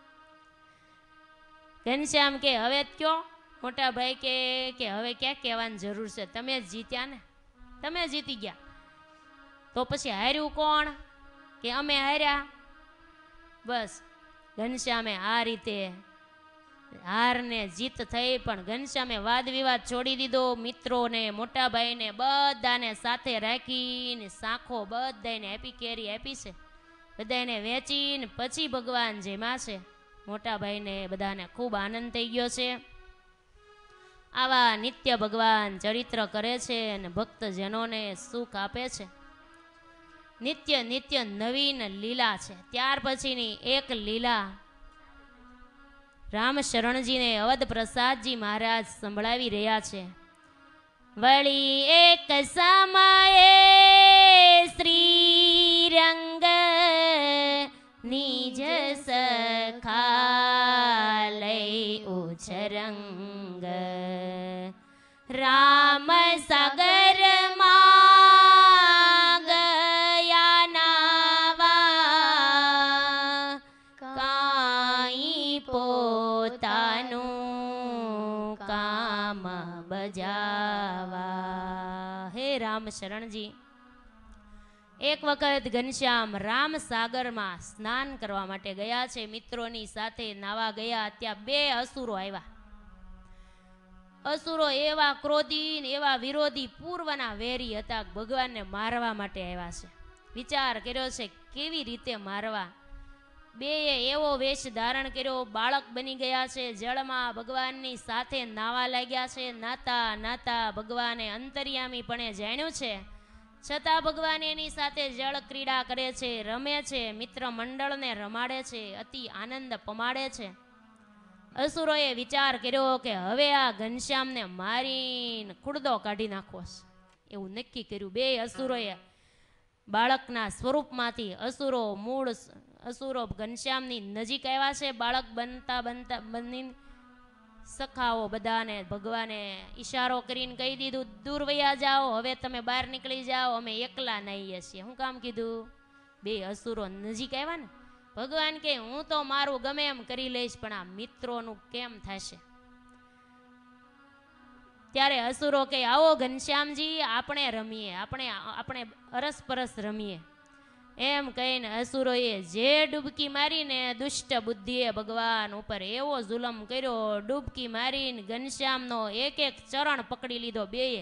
ઘનશ્યામ કે હવે કયો? મોટા ભાઈ કે કે હવે ક્યાં કહેવાની જરૂર છે, તમે જ જીત્યા ને, તમે જીતી ગયા. તો પછી હાર્યું કોણ? કે અમે હાર્યા. બસ ઘનશ્યામે આ રીતે હાર ને જીત થઈ, પણ ઘનશ્યામે વાદ વિવાદ છોડી દીધો. મિત્રોને, મોટા ભાઈને બધાને સાથે રાખીને સાખો બધાને આપી, કેરી આપી છે, બધાને વેચીને પછી ભગવાન જેમાં છે. મોટા ભાઈને બધાને ખૂબ આનંદ થઈ ગયો છે. આવા નિત્ય ભગવાન ચરિત્ર કરે છે અને ભક્તજનોને સુખ આપે છે. નિત્ય નિત્ય નવીન લીલા છે. ત્યાર પછીની એક લીલા રામ શરણજીને અવધ પ્રસાદજી મહારાજ સંભળાવી રહ્યા છે. વળી એક સમયે શ્રીરંગ નિજ સખાલય ઉછરંગ રામ સાગર માં ગયા નાવા, કાઈ પોતાનું કામ બજાવા. હે રામ શરણજી, એક વખત ઘનશ્યામ રામ સાગરમાં સ્નાન કરવા માટે ગયા છે. મિત્રોની સાથે નાવા ગયા. ત્યાં બે અસુરો આવ્યા. અસુરો એવા ક્રોધી ને એવા વિરોધી, પૂર્વના વેરી હતા, ભગવાનને મારવા માટે આવ્યા છે. વિચાર કર્યો છે કેવી રીતે મારવા. બે એવો વેશ ધારણ કર્યો, બાળક બની ગયા છે, જળમાં ભગવાનની સાથે નાવા લાગ્યા છે. નાતા નાતા ભગવાને અંતર્યામી પણ જાણ્યું છે, છતાં ભગવાન એની સાથે જળ ક્રીડા કરે છે, રમે છે, મિત્ર મંડળને રમાડે છે, અતિ આનંદ પમાડે છે. અસુરોએ વિચાર કર્યો કે હવે આ ઘનશ્યામને મારીને ખુડદો કાઢી નાખવો છે, એવું નક્કી કર્યું. બે અસુરોએ બાળકના સ્વરૂપમાંથી અસુરો મૂળ અસુરો ઘનશ્યામની નજીક આવ્યા છે. બાળક બનતા બનતા બની સખાઓ બધાને ભગવાને ઈશારો કરીને કહી દીધું, દૂર વયા જાઓ, હવે તમે બહાર નીકળી જાઓ, અમે એકલા નાહીએ છીએ. શું કામ કીધું? બે અસુરો નજીક આવ્યા ને. ભગવાન કે હું તો મારું ગમે એમ કરી લઈશ, પણ આ મિત્રોનું કેમ થશે? ત્યારે અસુરો કે આવો ઘનશ્યામજી, આપણે રમીએ, આપણે આપણે અરસપરસ રમીએ. એમ કહીને અસુરોએ જે ડૂબકી મારીને દુષ્ટ બુદ્ધિએ ભગવાન ઉપર એવો જુલમ કર્યો. ડૂબકી મારીને ઘનશ્યામનો એક એક ચરણ પકડી લીધો. બેએ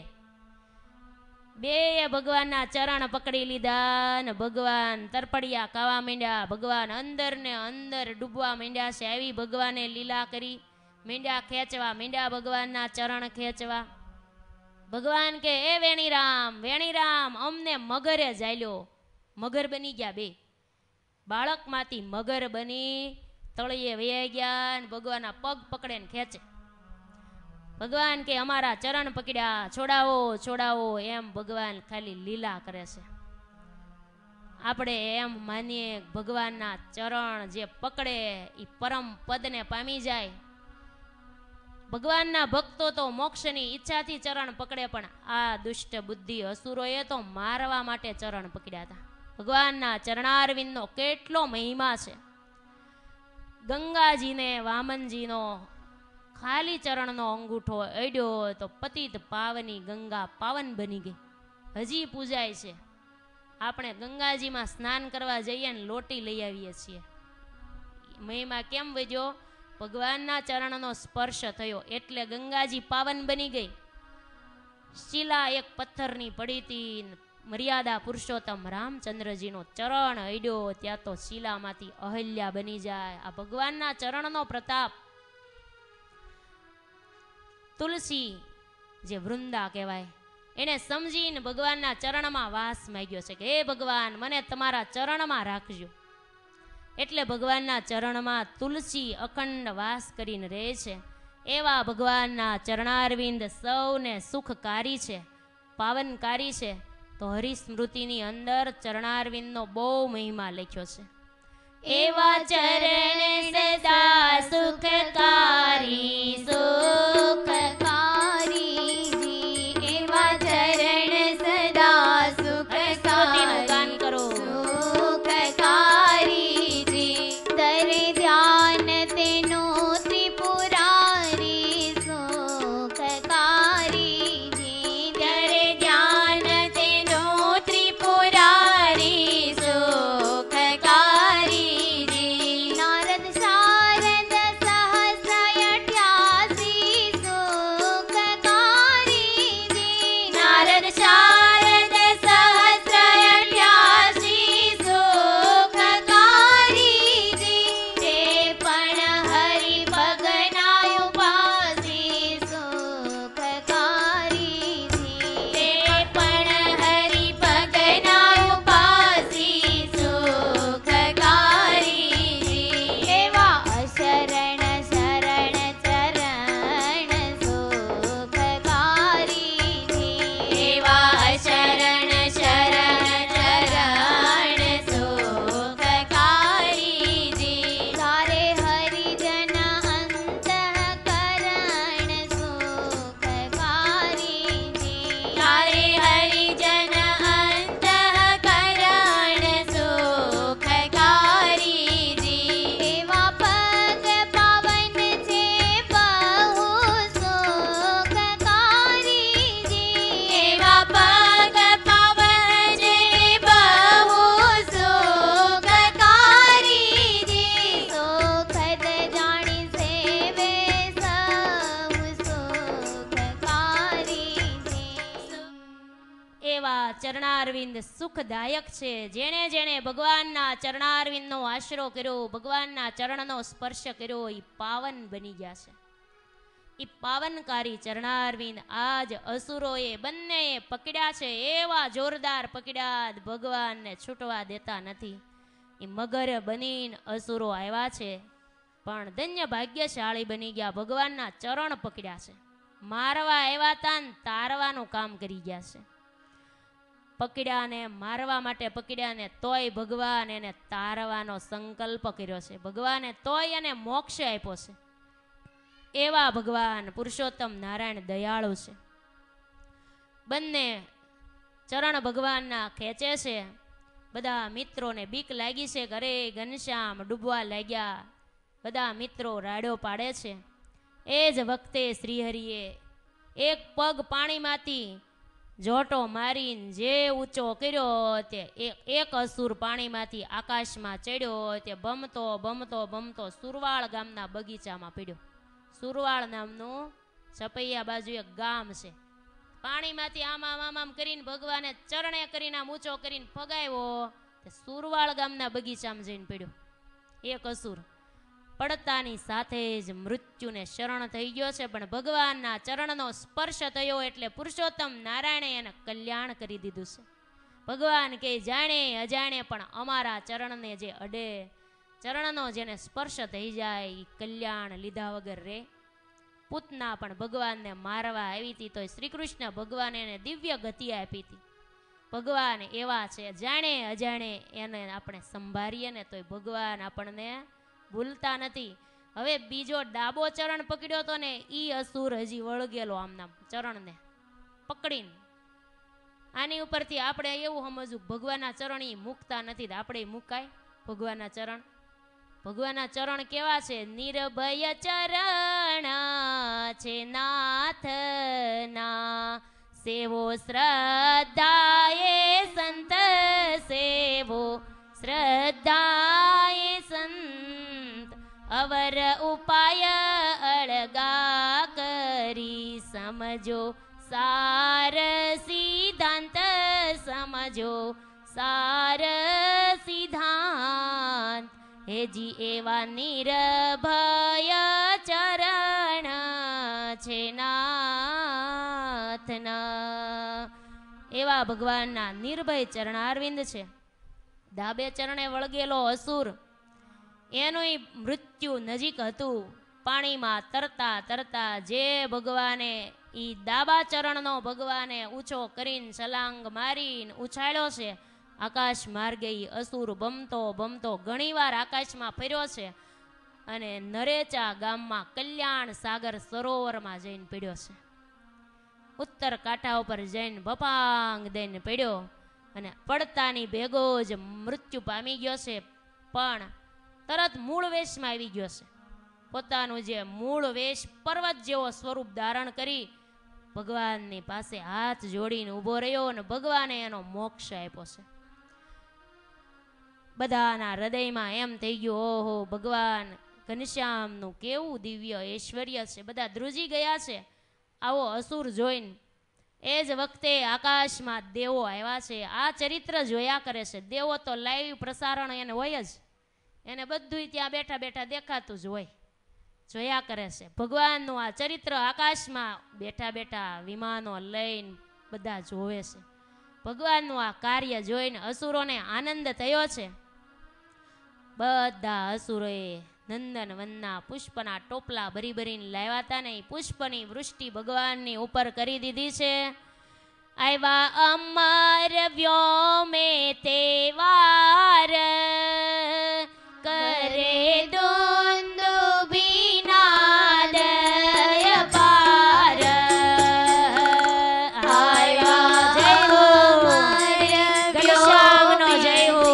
બેએ ભગવાનના ચરણ પકડી લીધા ને ભગવાન તરપડિયા ખાવા માંડ્યા. ભગવાન અંદર ને અંદર ડૂબવા માંડ્યા છે. આવી ભગવાને લીલા કરી, મીંડ્યા ખેંચવા, મીંડ્યા ભગવાનના ચરણ ખેંચવા. ભગવાન કે એ વેણીરામ, વેણીરામ, અમને મગરે જાલ્યો. મગર બની ગયા. બે બાળકમાંથી મગર બની તળિયે વહી ગયા ને ભગવાનના પગ પકડે ને ખેંચે. ભગવાન કે અમારા ચરણ પકડ્યા, છોડાવો છોડાવો, એમ ભગવાન ખાલી લીલા કરે છે. આપણે એમ માનીએ ભગવાનના ચરણ જે પકડે એ પરમ પદને પામી જાય. ભગવાનના ભક્તો તો મોક્ષની ઈચ્છાથી ચરણ પકડે, પણ આ દુષ્ટ બુદ્ધિ અસુરોએ તો મારવા માટે ચરણ પકડ્યા હતા. ભગવાનના ચરણારવિંદનો કેટલો મહિમા છે. ગંગાજીને વામનજીનો ખાલી ચરણનો અંગૂઠો અડ્યો તો પતિત પાવની ગંગા પાવન બની ગઈ, હજી પૂજાય છે. આપણે ગંગાજીમાં સ્નાન કરવા જઈએ ને લોટી લઈ આવીએ છીએ. મહિમા કેમ વધ્યો? ભગવાનના ચરણનો સ્પર્શ થયો એટલે ગંગાજી પાવન બની ગઈ. શિલા એક પથ્થરની પડી હતી, મર્યાદા પુરુષોત્તમ રામચંદ્રજીનો ચરણ અડ્યો ત્યાં તો શિલામાંથી અહલ્યા બની જાય. આ ભગવાનના ચરણનો પ્રતાપ. તુલસી જે વૃંદા કહેવાય, એને સમજીને ભગવાનના ચરણમાં વાસ માંગ્યો છે કે હે ભગવાન, મને તમારા ચરણમાં રાખજો. એટલે ભગવાનના ચરણમાં તુલસી અખંડ વાસ કરીને રહે છે. એવા ભગવાનના ચરણારવિંદ સૌને સુખકારી છે, પાવનકારી છે. તો હરિસ્મૃતિની અંદર ચરણારવિંદનો બહુ મહિમા લખ્યો છે. એવા ચરણ સદા સુખકારી સુખકારી જી, એવા ચરણ સદા સુખકારી. ગાન કરો. ચરણારવિંદ સુખદાયક છે. જેણે જેણે ભગવાનના ચરણારવિંદનો આશરો કર્યો, ભગવાનના ચરણનો સ્પર્શ કર્યો, એ પાવન બની ગયા છે. એ પાવનકારી ચરણારવિંદ આજ અસુરોએ બંનેએ પકડ્યા છે. એવા જોરદાર પકડ્યા, ભગવાનને છૂટવા દેતા નથી. એ મગર બનીને અસુરો આવ્યા છે, પણ ધન્ય ભાગ્યશાળી બની ગયા. ભગવાનના ચરણ પકડ્યા છે. મારવા આવ્યા તા ને તારવાનું કામ કરી ગયા છે. પકડ્યા ને મારવા માટે પકડ્યા ને તોય ભગવાન એને તારવાનો સંકલ્પ કર્યો છે. ભગવાને તોય એને મોક્ષ આપ્યો છે. એવા ભગવાન પુરુષોત્તમ નારાયણ દયાળુ છે. બંને ચરણ ભગવાનના ખેંચે છે. બધા મિત્રોને બીક લાગી છે કે અરે ઘનશ્યામ ડૂબવા લાગ્યા. બધા મિત્રો રાડો પાડે છે. એ જ વખતે શ્રીહરિએ એક પગ પાણીમાંથી જોટો મારીને જે ઊંચો કર્યો તે એક અસુર પાણીમાંથી આકાશમાં ચડ્યો. તે ભમતો ભમતો ભમતો સુરવાળ ગામના બગીચામાં પડ્યો. સુરવાળ નામનું છપૈયા બાજુ એક ગામ છે. પાણીમાંથી આમ આમ આમ આમ કરીને ભગવાને ચરણે કરીને આમ ઊંચો કરીને ફગાવ્યો. તે સુરવાળ ગામના બગીચામાં જઈને પડ્યો. એક અસુર પડતાની સાથે જ મૃત્યુને શરણ થઈ ગયો છે. પણ ભગવાનના ચરણનો સ્પર્શ થયો એટલે પુરુષોત્તમ નારાયણે એને કલ્યાણ કરી દીધું છે. ભગવાન કે જાણે અજાણે પણ અમારા ચરણને જે અડે, ચરણનો જેને સ્પર્શ થઈ જાય એ કલ્યાણ લીધા વગર રે. પૂતના પણ ભગવાનને મારવા આવી હતી, તો શ્રી કૃષ્ણ ભગવાન એને દિવ્ય ગતિ આપી હતી. ભગવાન એવા છે, જાણે અજાણે એને આપણે સંભાળીએ ને તોય ભગવાન આપણને ભૂલતા નથી. હવે બીજો ડાબો ચરણ પકડ્યો તો ને ઈ અસુર હજી વળગેલો આમના ચરણને પકડીને. આની ઉપરથી આપણે એવું સમજવું ભગવાનના ચરણ ઈ મૂકતા નથી. આપણે મુકાય ભગવાનના ચરણ? ભગવાનના ચરણ કેવા છે? નિર્ભય ચરણ છે નાથના, સેવો શ્રદ્ધાએ સંત, સેવો શ્રદ્ધાએ સંત, અવર ઉપાય અળગા કરી, સમજો સાર સિદ્ધાંત, સમજો સાર સિદ્ધાંત. હેજી એવા નિર્ભય ચરણ છે નાથના. એવા ભગવાનના નિર્ભય ચરણારવિંદ છે. ડાબે ચરણે વળગેલો અસુર એનું મૃત્યુ નજીક હતું. પાણીમાં તરતા તરતા જે ભગવાને ઈ ડાબા ચરણનો ભગવાને ઊંચો કરીને છલાંગ મારીને ઉછાળ્યો છે, આકાશ માર્ગે અસુર બમતો બમતો ઘણીવાર આકાશમાં ફર્યો છે અને નરેચા ગામમાં કલ્યાણ સાગર સરોવરમાં જઈને પડ્યો છે. ઉત્તર કાંઠા ઉપર જઈને બપાંગ દઈને પડ્યો અને પડતાની ભેગો જ મૃત્યુ પામી ગયો છે. પણ તરત મૂળ વેશમાં આવી ગયો છે. પોતાનું જે મૂળ વેશ પર્વત જેવો સ્વરૂપ ધારણ કરી ભગવાનની પાસે હાથ જોડીને ઊભો રહ્યો અને ભગવાને એનો મોક્ષ આપ્યો છે. બધાના હૃદયમાં એમ થઈ ગયું, ઓહો ભગવાન ઘનશ્યામનું કેવું દિવ્ય ઐશ્વર્ય છે. બધા ધ્રુજી ગયા છે આવો અસુર જોઈને. એ જ વખતે આકાશમાં દેવો આવ્યા છે. આ ચરિત્ર જોયા કરે છે. દેવો તો લાઈવ પ્રસારણ એને હોય જ, એને બધું ત્યાં બેઠા બેઠા દેખાતું જ હોય, જોયા કરે છે. ભગવાનનું આ ચરિત્ર આકાશમાં બેઠા બેઠા વિમાનો લઈને બધા જોવે છે. ભગવાનનું આ કાર્ય જોઈને અસુરોને આનંદ થયો છે. બધા અસુરોએ નંદન વનના પુષ્પના ટોપલા ભરી ભરીને લાવ્યા હતા ને એ પુષ્પની વૃષ્ટિ ભગવાનની ઉપર કરી દીધી છે. આવ્યા અમર વ્યોમે તેવાર, કરે દુંદુભી નાદ અપાર. આવ્યા જય હો ઘનશ્યામનો જય હો.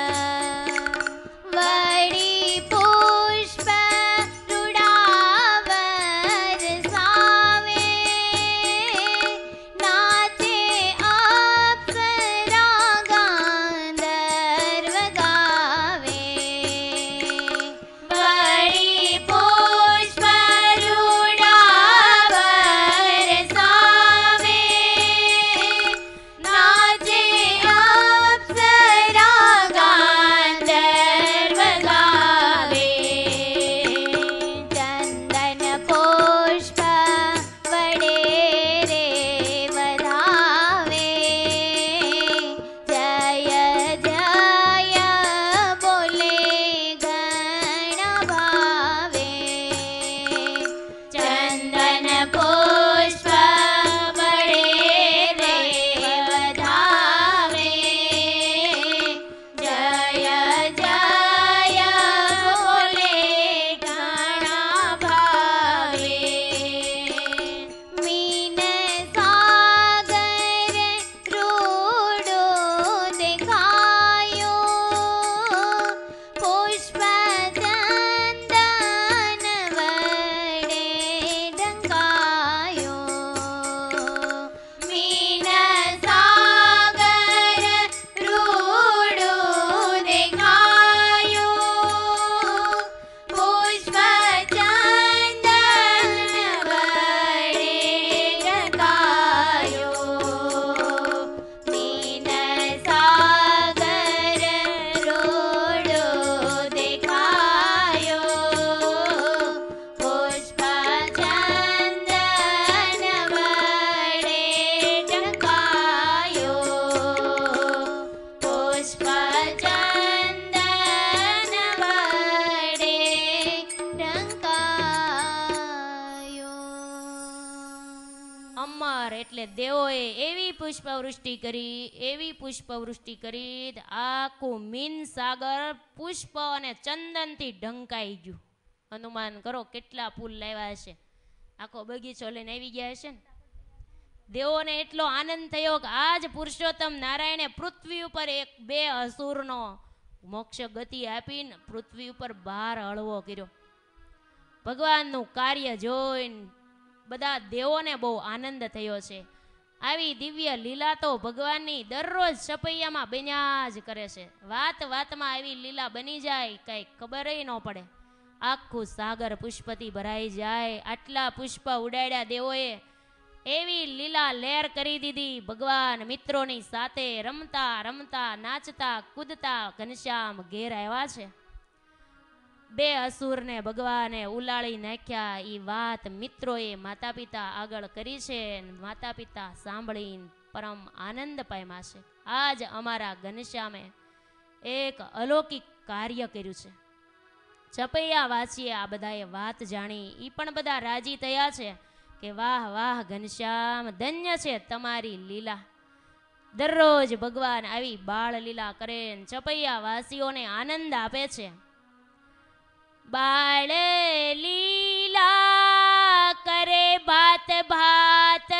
વળી પુષ્પ રૂડાવ પુષ્પ વડે રે વધાવે જય જય બોલે ઘણા ભાવે મીન સાગર રૂડો દેખાયો પુષ્પ ચંદન વડે ઢંકાયો મીન સાગર રૂડો દેખાયો પુષ્પ ચંદન વડે ઢંકાયો મીન સાગર રૂડો દેખાયો પુષ્પ ચંદન વડે ઢંકાયો પુષ્પ ચંદન વડે ઢંકાયો. અમર એટલે દેવોએ એવી પુષ્પવૃષ્ટિ કરી એવી પુષ્પવૃષ્ટિ કરી તે આખું મીન સાગર પુષ્પ અને ચંદનથી ઢંકાઈ ગયું. અનુમાન કરો કેટલા ફૂલ લાવ્યા હશે, આખો બગીચો લઈને આવી ગયા હશે ને. દેવોને એટલો આનંદ થયો કે આજ પુરુષોત્તમ નારાયણે પૃથ્વી ઉપર એક બે અસુરનો મોક્ષ ગતિ આપીને પૃથ્વી ઉપર ભાર હળવો કર્યો. ભગવાનનું કાર્ય જોઈને બધા દેવોને બહુ આનંદ થયો છે. આવી દિવ્ય લીલા તો ભગવાનની દરરોજ સપૈયામાં બન્યા જ કરે છે. વાત વાતમાં આવી લીલા બની જાય કઈ ખબરય ન પડે. આખું સાગર પુષ્પથી ભરાઈ જાય. આટલા પુષ્પ ઉડાડ્યા દેવોએ, એવી લીલા લહેર કરી દીધી. ભગવાન મિત્રોની સાથે રમતા રમતા નાચતા કૂદતા ઘનશ્યામ ઘેર આવ્યા છે. બે અસુરને ભગવાને ઉલાળી નાખ્યા. એ વાત મિત્રોએ માતા પિતા આગળ કરી છે. માતા પિતા સાંભળીને પરમ આનંદ પામ્યા છે. આજ અમારા ઘનશ્યામે એક અલૌકિક કાર્ય કર્યું છે. છપૈયા વાંચીએ આ બધાએ વાત જાણી. એ પણ બધા રાજી થયા છે કે વાહ વાહ ઘનશ્યામ, ધન્ય છે તમારી લીલા. દરરોજ ભગવાન આવી બાળ લીલા કરે, છપૈયા વાસીઓને આનંદ આપે છે. બાળ લીલા કરે ભાત ભાત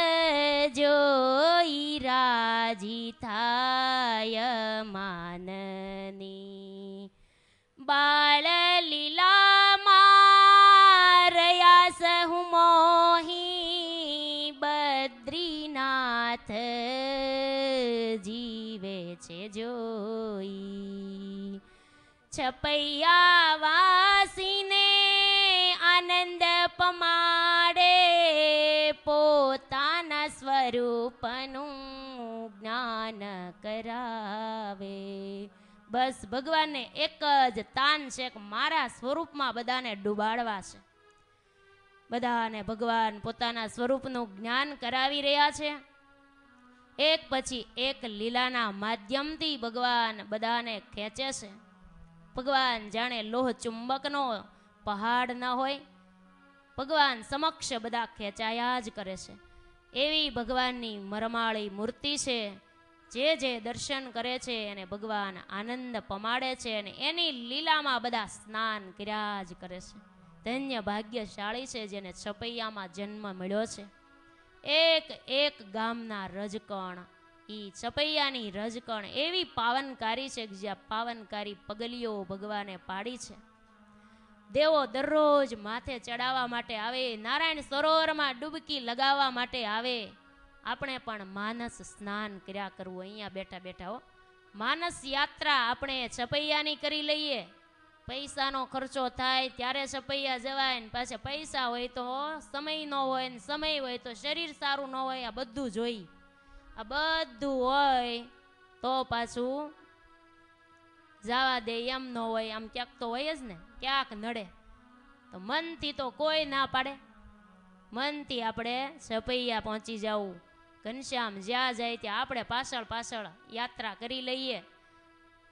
જોઈ રાજી થાય માનની. બાળ લીલા મારયા સહુ મોહી બદ્રીનાથ જીવે છે જોઈ. છપૈયા વાસીને આનંદ પમાડે, પોતાના સ્વરૂપનું જ્ઞાન કરાવે. બસ ભગવાનને એક જ તાન છે કે મારા સ્વરૂપમાં બધાને ડૂબાડવા છે. બધાને ભગવાન પોતાના સ્વરૂપનું જ્ઞાન કરાવી રહ્યા છે. એક પછી એક લીલાના માધ્યમથી ભગવાન બધાને ખેંચે છે. ભગવાન જાણે લોહ ચુંબકનો પહાડ ન હોય, ભગવાન સમક્ષ બધા ખેંચાયા જ કરે છે. એવી ભગવાનની મરમાળી મૂર્તિ છે. જે જે દર્શન કરે છે એને ભગવાન આનંદ પમાડે છે અને એની લીલામાં બધા સ્નાન કર્યા જ કરે છે. ધન્ય ભાગ્યશાળી છે જેને છપૈયામાં જન્મ મળ્યો છે. એક એક ગામના રજકણ, ઈ છપૈયાની રજકણ એવી પાવનકારી છે કે જ્યાં પાવનકારી પગલીઓ ભગવાને પાડી છે. દેવો દરરોજ માથે ચડાવવા માટે આવે, નારાયણ સરોવરમાં ડૂબકી લગાવવા માટે આવે. આપણે પણ માનસ સ્નાન કર્યા કરવું અહીંયા બેઠા બેઠા હો. માનસ યાત્રા આપણે છપૈયાની કરી લઈએ. પૈસાનો ખર્ચો થાય ત્યારે છપૈયા જવાય ને પાછા પૈસા હોય તો સમય ન હોય ને સમય હોય તો શરીર સારું ન હોય. આ બધું જોઈ, આ બધું હોય તો પાછું જવા દે એમ ન હોય. આમ ક્યાંક તો હોય જ ને, ક્યાંક નડે તો મનથી તો કોઈ ના પાડે. મનથી આપણે છપૈયા પહોંચી જવું. ઘનશ્યામ જ્યાં જાય ત્યાં આપણે પાછળ પાછળ યાત્રા કરી લઈએ.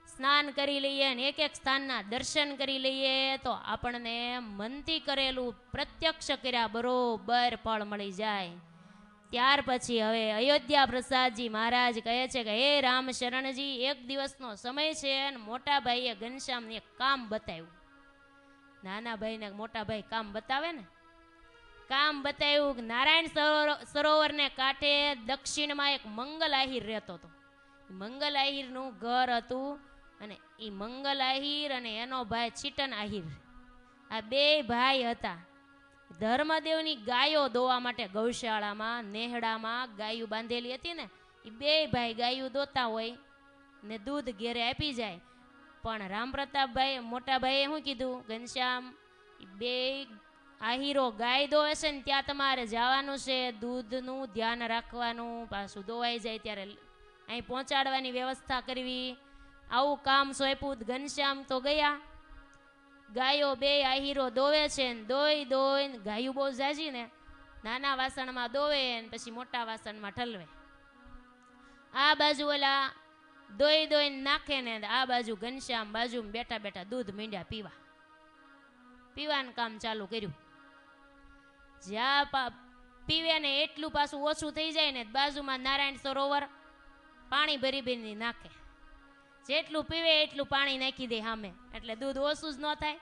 સ્નાન કરી લઈએ ને એક એક સ્થાનના દર્શન કરી લઈએ તો આપણને મનથી કરેલું પ્રત્યક્ષ કર્યા બરોબર ફળ મળી જાય. ત્યાર પછી હવે અયોધ્યા પ્રસાદજી મહારાજ કહે છે કે હે રામ શરણજી, એક દિવસનો સમય છે અને મોટા ભાઈએ ઘનશ્યામને એક કામ બતાવ્યું. નાના ભાઈને મોટા ભાઈ કામ બતાવે ને, કામ બતાવ્યું. નારાયણ સરોવરને કાંઠે દક્ષિણમાં એક મંગલ આહિર રહેતો હતો. મંગલ આહિરનું ઘર હતું અને એ મંગલ આહિર અને એનો ભાઈ ચિટન આહિર, આ બે ભાઈ હતા. ધર્મદેવની ગાયો દોવા માટે ગૌશાળામાં નેહડામાં ગાયું બાંધેલી હતી ને, એ બે ભાઈ ગાયું દોતા હોય ને દૂધ ઘેરે આપી જાય. પણ રામ પ્રતાપભાઈ મોટા ભાઈએ શું કીધું, ઘનશ્યામ બે આહીરો ગાય દોવે છે ને ત્યાં તમારે જવાનું છે, દૂધનું ધ્યાન રાખવાનું, પાછું દોવાઈ જાય ત્યારે અહીં પહોંચાડવાની વ્યવસ્થા કરવી, આવું કામ સોંપ્યું. ઘનશ્યામ તો ગયા, ગાયો બે આહીરો દોવે છે ને દોઈ દોઈ ગાયું બહુ જાજી ને નાના વાસણમાં દોવે ને પછી મોટા વાસણમાં ઠલવે. આ બાજુ ઓલા દોઈ દોઈને નાખે ને આ બાજુ ઘનશ્યામ બાજુ બેઠા બેઠા દૂધ મીંડ્યા પીવા, પીવાનું કામ ચાલુ કર્યું. જ્યાં પીવે ને એટલું પાછું ઓછું થઈ જાય ને બાજુમાં નારાયણ સરોવર પાણી ભરી ભરી નાખે, જેટલું પીવે એટલું પાણી નાખી દે સામે, એટલે દૂધ ઓછું જ ન થાય.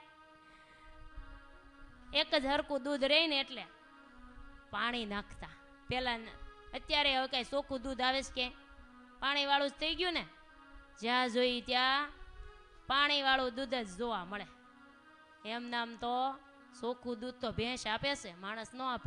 એક જ હરકું દૂધ રહે ને એટલે પાણી નાખતા. પેલા અત્યારે હવે કઈ ચોખ્ખું દૂધ આવે છે કે પાણી વાળું જ થઈ ગયું ને, જ્યાં જોઈ ત્યાં પાણી વાળું દૂધ જ જોવા મળે. એમ નામ તો ચોખ્ખું દૂધ તો ભેંસ આપે છે, માણસ ન આપે.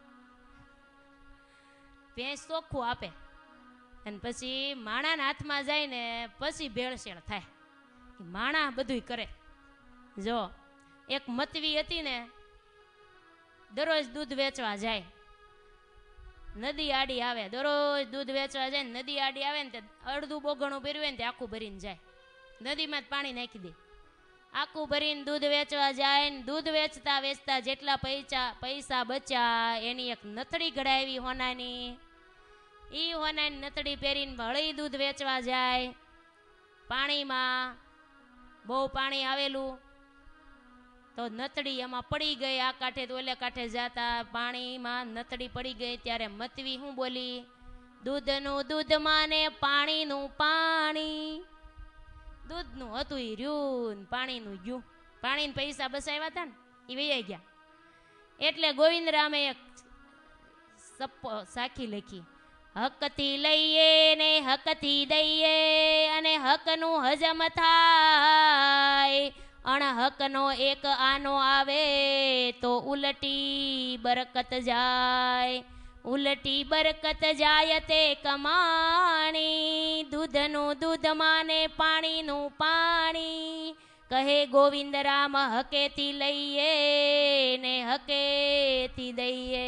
ભેંસ ચોખ્ખું આપે અને પછી માણાના હાથમાં જાય ને પછી ભેળસેળ થાય. માણા બધું કરે. જો એક મતવી હતી ને, દરરોજ દૂધ વેચવા જાય, નદી આડી આવે, દરરોજ દૂધ વેચવા જાય ને નદી આડી આવે ને તે અડધું બોગણું ભર્યું ને તે આખું ભરીને જાય, નદીમાં જ પાણી નાખી દે. આખું ભરીને દૂધ વેચવા જાય ને દૂધ વેચતા વેચતા જેટલા પૈસા પૈસા બચ્યા એની એક નથડી ઘડાવી હોનાની, એ હોનાની નથડી પહેરીને વળી દૂધ વેચવા જાય. પાણીમાં બહુ પાણી આવેલું તો નથડી એમાં પડી ગઈ, આ કાંઠે તો ઓલે કાંઠે જતા પાણીમાં નથડી પડી ગઈ. ત્યારે મતવી શું બોલી, દૂધનું દૂધમાં ને પાણીનું પાણી. દૂધનું હતું એ રહ્યું, પાણીનું ગયું. પાણીને પૈસા બસાવ્યા હતા ને એ વૈયા ગયા. એટલે ગોવિંદરામે એક સપ્પો સાખી લખી, હકથી લઈએ ને હકથી દઈએ અને હકનું હજમ થાય, અણહકનો એક આનો આવે તો ઉલટી બરકત જાય, ઉલટી બરકત જાય તે કમાણી. દૂધનું દૂધમાં ને પાણીનું પાણી, કહે ગોવિંદરામ હકેથી લઈએ ને હકેથી દઈએ.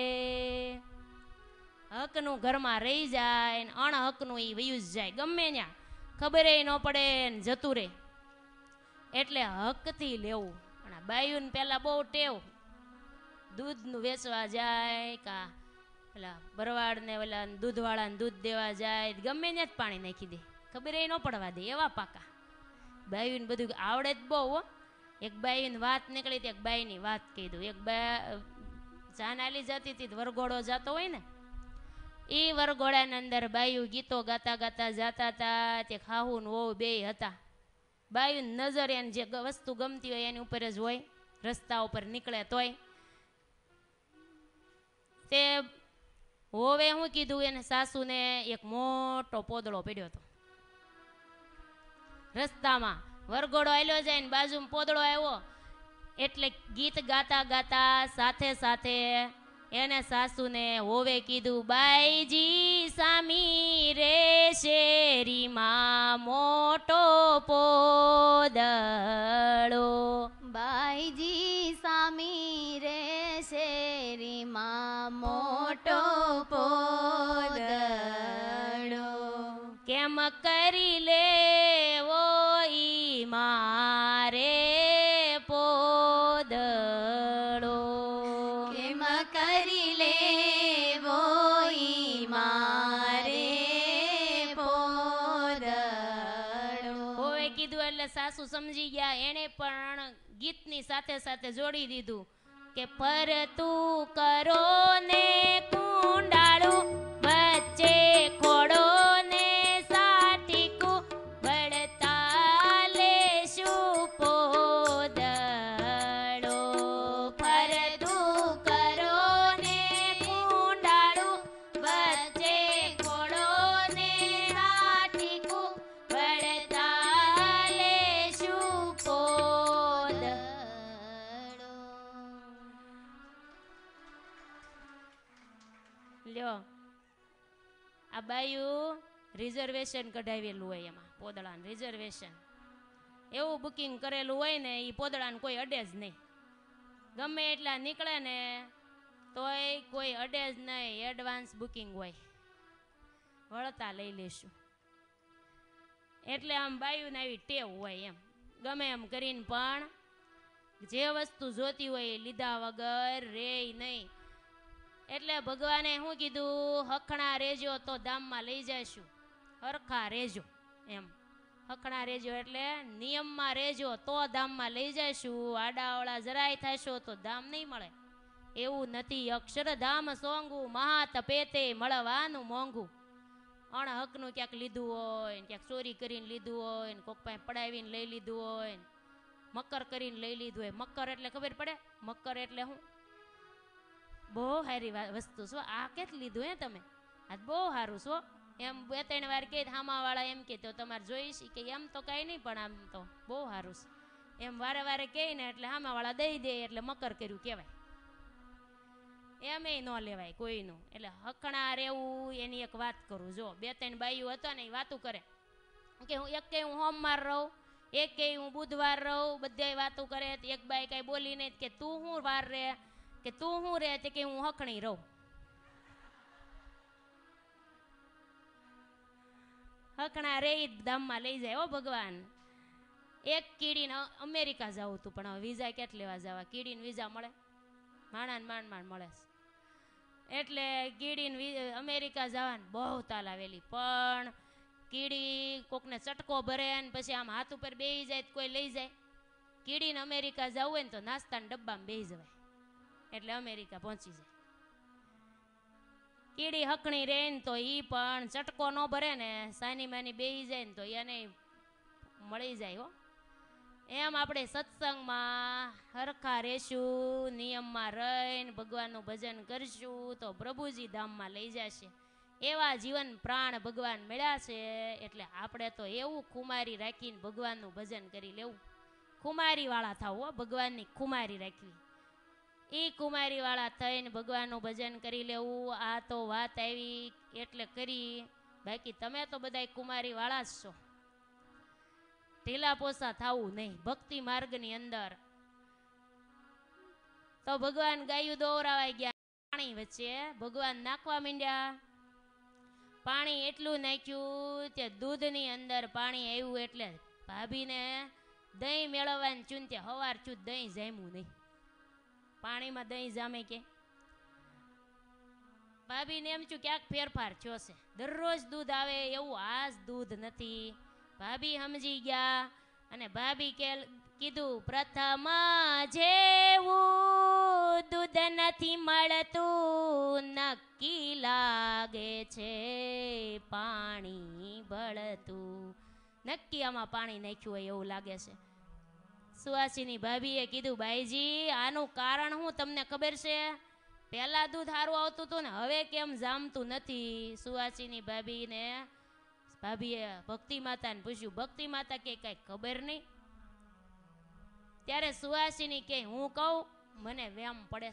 હકનું ઘરમાં રહી જાય ને અણહકનું એ વયું જ જાય, ગમે ત્યાં ખબર ન પડે ને જતું રહે. એટલે હકથી લેવું. અને બાયુને પેલા બહુ ટેવ, દૂધનું વેચવા જાય કા પેલા ભરવાડ ને પેલા દૂધવાળાને દૂધ દેવા જાય, ગમે ત્યાં જ પાણી નાખી દે, ખબર એ ન પડવા દે, એવા પાકા. બાયુને બધું આવડે જ બહુ હો. એક બાયુની વાત નીકળી હતી, એક બાઈની વાત કહી દઉં. એક બા ચાનાલી જતી હતી, વરઘોડો જતો હોય ને, એ વરઘોડાની અંદર બાયુ ગીતો ગાતા ગાતા જતા હતા. તે ખાહુ ને વહુ બે હતા. બાયુ નજર એને જે વસ્તુ ગમતી હોય એની ઉપર જ હોય, રસ્તા ઉપર નીકળે તોય. તે હોવે શું કીધું, એને સાસુને એક મોટો પોદળો પડ્યો હતો રસ્તામાં. વરઘોડો આલ્યો જાય ને બાજુમાં પોદળો આવ્યો, એટલે ગીત ગાતા ગાતા સાથે સાથે એને સાસુને હોવે કીધું, બાઈજી સામી રે શેરીમાં મોટો પોદળો, બાઈજી સામી રે શેરીમાં મોટો પોદળો, કેમ કરી લેવો ઈ મારે પોદળો, કેમ કરી લેવો ઈ મારે પોદળો. હોવે કીધું સાચું સમજી ગયા એણે પણ ગીતની સાથે સાથે જોડી દીધું કે ફરતું કરો ને કુંડાળું વચ્ચે ખોડો ને સાટીકું બળતા લેશું પોદળો ફરતું કરો ને કુંડાળું વચ્ચે ખોડો ને સાટીકું બળતા લેશું પોદળો. લ્યો આ બાયું રિઝર્વેશન કઢાવેલું હોય એમાં પોદળાનું રિઝર્વેશન એવું બુકિંગ કરેલું હોય ને એ પોદળાને કોઈ અડે જ નહીં. ગમે એટલા નીકળે ને તોય કોઈ અડે જ નહીં. એડવાન્સ બુકિંગ હોય, વળતા લઈ લેશું. એટલે આમ બાયુને આવી ટેવ હોય એમ ગમે એમ કરીને પણ જે વસ્તુ જોતી હોય એ લીધા વગર રે નહીં. એટલે ભગવાને શું કીધું? હખણા રેજો તો ધામમાં લઈ જઈશું. હરખા રેજો એમ. હખણા રેજો એટલે નિયમમાં રેજો તો ધામમાં લઈ જઈશું. આડાવડા જરાય થશો તો ધામ નહીં મળે. એવું નથી. અક્ષરધામ સોંગું મહાત પેતે મળવાનું મોંઘું. અણહકનું ક્યાંક લીધું હોય, ક્યાંક ચોરી કરીને લીધું હોય, કોક પાસે પડાવીને લઈ લીધું હોય, મકર કરીને લઈ લીધું હોય. મકર એટલે ખબર પડે? મકર એટલે શું? બહુ સારી વસ્તુ છો. આ કેત લીધું હે તમે? આ બહુ સારું છો એમ બે ત્રણ વાર કહે હામાવાળા એમ કે તો તમારે જોઈશ કે એમ તો કાંઈ નહીં પણ આમ તો બહુ સારું છે એમ વારે વારે કહે ને એટલે હામાવાળા દઈ દે એટલે મકર કર્યું કહેવાય. એમે ન લેવાય કોઈનું. એટલે હકણા રહેવું એની એક વાત કરું. જો બે ત્રણ બાઈઓ હતા ને એ વાતું કરે કે હું એક કે હું સોમવાર રહું, એક કે હું બુધવાર રહું, બધા વાતું કરે. એક બાઈ કાંઈ બોલી નહીં કે તું શું વાર રે કે તું શું રે તે કે હું હકણી રહું. હકણા રે ધામમાં લઈ જાય હો ભગવાન. એક કીડીને અમેરિકા જવું હતું પણ હવે વિઝા ક્યાંક લેવા જવા? કીડીને વિઝા મળે? માણાને માંડ માંડ મળે. એટલે કીડીને અમેરિકા જવાની બહુ તાલ આવેલી પણ કીડી કોકને ચટકો ભરે ને પછી આમ હાથ ઉપર બેસી જાય તો કોઈ લઈ જાય. કીડીને અમેરિકા જવું હોય ને તો નાસ્તાના ડબ્બામાં બેસી જવાય એટલે અમેરિકા પહોંચી જાય. કીડી હકણી રહે ને તો એ પણ ચટકો ન ભરે ને સાની માની બેસી જાય ને તો એને મળી જાય હો. એમ આપણે સત્સંગમાં હરખા રહેશું, નિયમમાં રહીને ભગવાનનું ભજન કરશું તો પ્રભુજી ધામમાં લઈ જશે. એવા જીવન પ્રાણ ભગવાન મળ્યા છે. એટલે આપણે તો એવું ખુમારી રાખીને ભગવાનનું ભજન કરી લેવું. ખુમારી વાળા થવું હો, ભગવાનની ખુમારી રાખવી. એ કુમારી વાળા થઈને ભગવાનનું ભજન કરી લેવું. આ તો વાત આવી એટલે કરી, બાકી તમે તો બધાય કુમારી વાળા જ છો. ઢીલા પોસા થવું નહીં ભક્તિ માર્ગની અંદર. તો ભગવાન ગાયું દોરાવાઈ ગયા પાણી વચ્ચે. ભગવાન નાખવા માંડ્યા. પાણી એટલું નાખ્યું તે દૂધની અંદર પાણી આવ્યું એટલે ભાભીને દહીં મેળવવાની ચૂન તે હવાર ચૂત દહીં જામ્યું નહીં. પાણીમાં દહીં જામે કે? ભાભીને એમ છું ક્યાંક ફેરફાર થયો છે. દરરોજ દૂધ આવે એવું આ જ દૂધ નથી. ભાભી સમજી ગયા અને ભાભી કે કીધું પ્રથમ જેવું દૂધ નથી મળતું, નક્કી લાગે છે પાણી બળતું. નક્કી આમાં પાણી નાખ્યું હોય એવું લાગે છે. સુવાસીની ભાભીએ કીધું બાઈજી આનું કારણ હું તમને ખબર છે? પહેલા દૂધ સારું આવતું હતું ને હવે કેમ જામતું નથી? સુવાસીની ભાભીને ભાભીએ ભક્તિ માતાને પૂછ્યું. ભક્તિ માતા કે કઈ ખબર નહીં. ત્યારે સુવાસીની કે હું કહું મને વેમ પડે.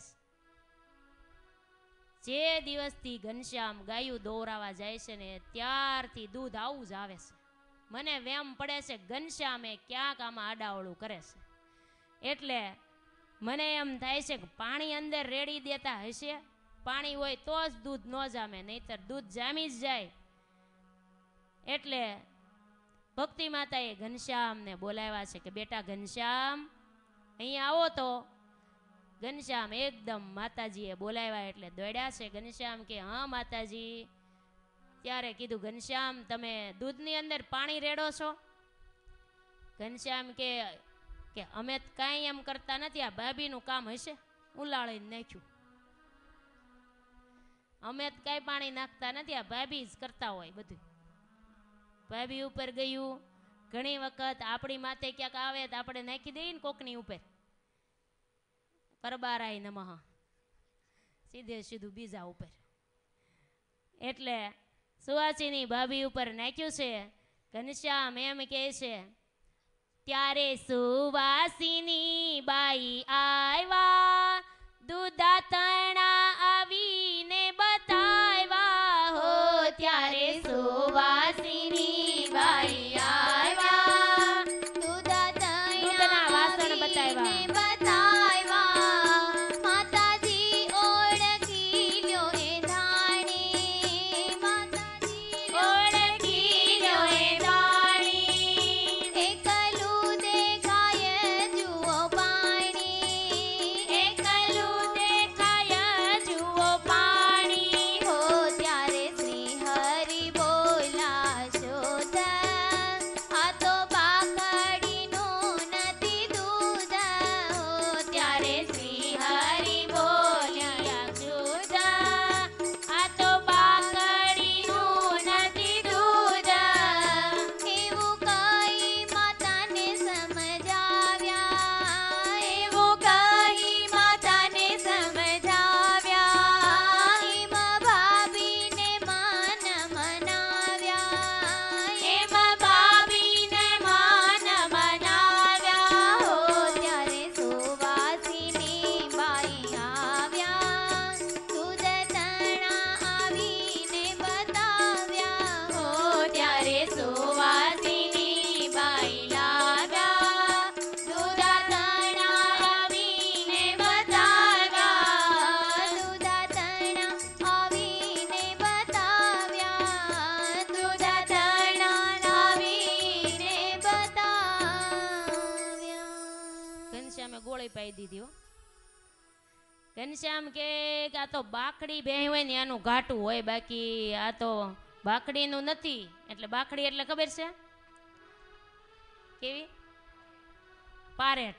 જે દિવસથી ઘનશ્યામ ગાયું દોરાવા જાય છે ને ત્યારથી દૂધ આવું જ આવે છે. મને વેમ પડે છે ઘનશ્યામે ક્યાંક આમાં આડાવળું કરે છે. એટલે મને એમ થાય છે કે પાણી અંદર રેડી દેતા હશે. પાણી હોય તો જ દૂધ ન જામે, નહીતર દૂધ જામી જ જાય. એટલે ભક્તિ માતાએ ઘનશ્યામને બોલાવ્યા છે કે બેટા ઘનશ્યામ અહીંયા આવો. તો ઘનશ્યામ એકદમ માતાજીએ બોલાવ્યા એટલે દોડ્યા છે. ઘનશ્યામ કે હા માતાજી. ત્યારે કીધું ઘનશ્યામ તમે દૂધની અંદર પાણી રેડો છો? ઘનશ્યામ કે કે અમે કાંઈ એમ કરતા નથી, આ ભાભીનું કામ હશે, ઉલાળીને નાખ્યું. અમે કાંઈ પાણી નાખતા નથી, આ ભાભી જ કરતા હોય બધું. ભાભી ઉપર ગયું. ઘણી વખત આપણી માથે ક્યાંક આવે તો આપણે નાખી દઈએ ને કોકની ઉપર, પરબારાય નમઃ, સીધે સીધું બીજા ઉપર. એટલે સુવાસીની ભાભી ઉપર નાખ્યું છે. ઘનશ્યામ એમ કહે છે, ત્યારે સુવાસીની બાઈ આવ્યા, દૂધા તણા આવીને બતાવ્યા હો. ત્યારે સુવાસીની બાઈ આવ્યા, દૂધા દૂધના વાસણ બતાવ્યા. બતાવ્યા, માતાજી ઓળખી લ્યો એ ધાણી, માતાજી ઓળખી લ્યો એ ધાણી. એકલું દેખાય જુઓ પાણી, એકલું દેખાય જુઓ પાણી. હો ત્યારે શ્રી હરિ બોલા શોધ, આ તો બાકડીનું નથી દૂધ. હો ત્યારે શ્રી હરિ બોલ્યા શુદ્ધ, આ તો બાકડીનું નથી દૂધ. એવું કઈ માતાને સમજાવ્યા, એવું કહી માતાને સમજાવ્યા. એમ ભાભીને મન મનાવ્યા, એમ ભાભીને મન મનાવ્યા હો હો. ત્યારે સુવાસીની બાઈ આવ્યા, દૂધ તણા આવીને બતાવ્યા હો ત્યારે સુવાસીની બાઈ લાવ્યા, દૂધા તણા આવીને બતાવ્યા. દૂધા તણા આવીને બતાવ્યા, દૂધા તણા આવીને બતાવ્યા. ઘનશ્યામે ગોળી પાઈ દીધી હો. ઘનશ્યામ કે કે આ તો બાકડી ભેં હોય ને એનું ઘાટું હોય, બાકી આ તો બાકડીનું નથી. એટલે બાકડી એટલે ખબર છે કેવી? પારેઠ.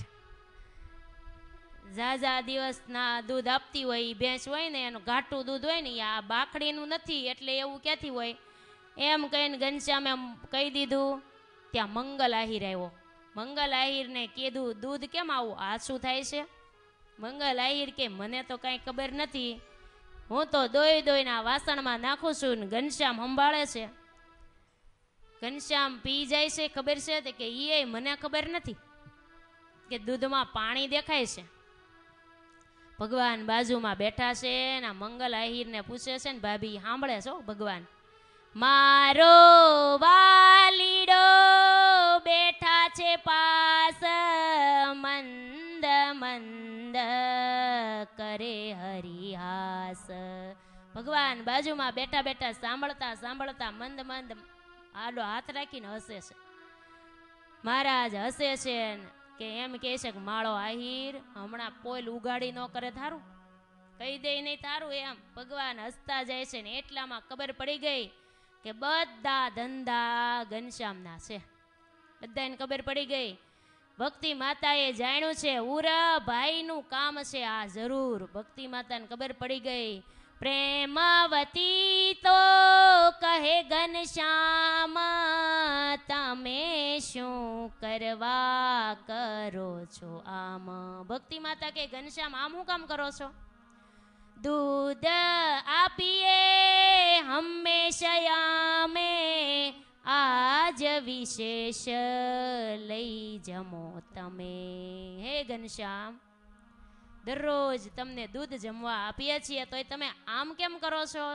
ઝાઝા દિવસના દૂધ આપતી હોય ઈ ભેંસ હોય ને, એનું ઘાટું દૂધ હોય ને, ઈ આ બાકડીનું નથી. એટલે એવું ક્યાંથી હોય? એમ કહીને ઘનશ્યામે એમ કહી દીધું. ત્યાં મંગલ આહિર આવ્યો. મંગલ આહિરને કીધું, દૂધ કેમ આવું આછું થાય છે? મંગલ આહિર કે મને તો કાંઈ ખબર નથી, હું તો દોઈ દોઈના વાસણમાં નાખું છું ને ઘનશ્યામ સંભાળે છે. ઘનશ્યામ પી જાય છે, ખબર છે? તે કે ઈ મને ખબર નથી કે દૂધમાં પાણી દેખાય છે. ભગવાન બાજુમાં બેઠા છે ને મંગલ આહિરને પૂછે છે ને ભાભી સાંભળે છો? ભગવાન મારો વાલીડો બેઠા છે પાસ, મંદ મંદ કરે હરિહાસ. ભગવાન બાજુમાં બેઠા બેઠા સાંભળતા સાંભળતા મંદ મંદ આડો હાથ રાખીને હસે છે. મહારાજ હસે છે કે એમ કહે છે કે માળો આહિર હમણાં પોલ ઉગાડી ન કરે થારું, કહી દે નહીં થારું. એમ ભગવાન હસતા જાય છે ને એટલામાં ખબર પડી ગઈ કે બધા ધંધા ઘનશ્યામના છે. બધાને ખબર પડી ગઈ. ભક્તિ માતાએ જાણ્યું છે ઉર ભાઈનું કામ છે આ જરૂર. ભક્તિ માતાને ખબર પડી ગઈ. પ્રેમવતી તો કહે ઘનશ્યામ તમે શું કરવા કરો છો આમ? ભક્તિ માતા કે ઘનશ્યામ આમ હું કામ કરો છો? દૂધ આપીએ હંમેશા અમે, આજ વિશેષ લઈ જમો તમે. હે ઘનશ્યામ, દરરોજ તમને દૂધ જમવા આપીએ છીએ તોય તમે આમ કેમ કરો છો?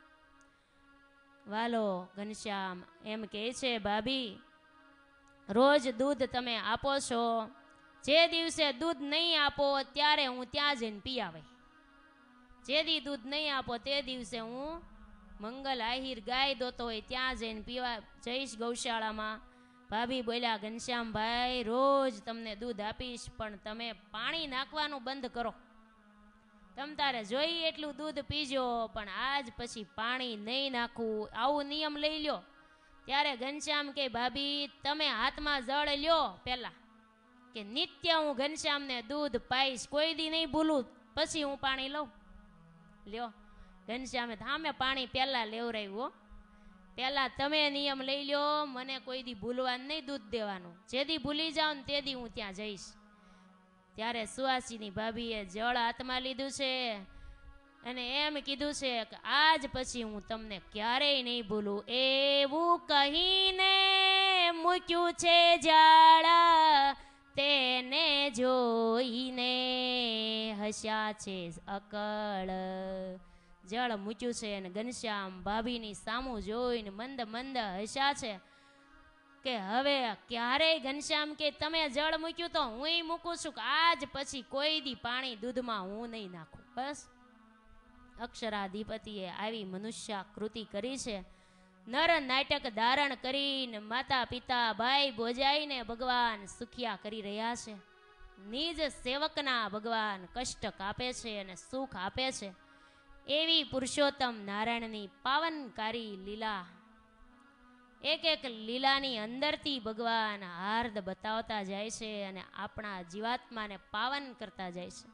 વાલો ઘનશ્યામ એમ કહે છે ભાભી, રોજ દૂધ તમે આપો છો, જે દિવસે દૂધ નહીં આપો ત્યારે હું ત્યાં જઈને પી આવે. જે દી દૂધ નહીં આપો તે દિવસે હું મંગલ આહિર ગાય દોતો હોય ત્યાં જઈને પીવા જઈશ ગૌશાળામાં. ભાભી બોલ્યા ઘનશ્યામભાઈ રોજ તમને દૂધ આપીશ પણ તમે પાણી નાખવાનું બંધ કરો. તમ તારે જોઈએ એટલું દૂધ પીજો પણ આજ પછી પાણી નહીં નાખવું, આવું નિયમ લઈ લ્યો. ત્યારે ઘનશ્યામ કે ભાભી તમે હાથમાં જળ લ્યો પેલા, કે નિત્ય હું ઘનશ્યામને દૂધ પાઈશ, કોઈ દી નહીં ભૂલું, પછી હું પાણી લઉં. લ્યો, ઘનશ્યામે થામે પાણી પેલા લેવરાવ્યું. પેલા તમે નિયમ લઈ લ્યો, મને કોઈ દી ભૂલવાનું નહીં દૂધ દેવાનું, જે દી ભૂલી જાઉં ને તે દી હું ત્યાં જઈશ. ત્યારે સુવાસીની ભાભીએ જળ હાથમાં લીધું છે અને એમ કીધું છે કે આજ પછી હું તમને ક્યારેય નહીં ભૂલું. એવું કહીને મૂક્યું છે જાળા, તેને જોઈને હસ્યા છે અકળ. જળ મૂક્યું છે અને ઘનશ્યામ ભાભીની સામું જોઈને મંદ મંદ હસ્યા છે કે હવે ક્યારેય ઘનશ્યામ કે તમે જળ મૂક્યું તો હું મૂકું છું, કે આજ પછી કોઈ દી પાણી દૂધમાં હું નહીં નાખું. બસ અક્ષરાધિપતિએ આવી મનુષ્યાકૃતિ કરી છે. નર નાટક ધારણ કરીને માતા પિતા ભાઈ ભોજાઈને ભગવાન સુખિયા કરી રહ્યા છે. નિજ સેવકના ભગવાન કષ્ટ કાપે છે અને સુખ આપે છે. એવી પુરુષોત્તમ નારાયણની પાવનકારી લીલા, એક એક લીલાની અંદરથી ભગવાન હાર્દ બતાવતા જાય છે અને આપણા જીવાત્માને પાવન કરતા જાય છે.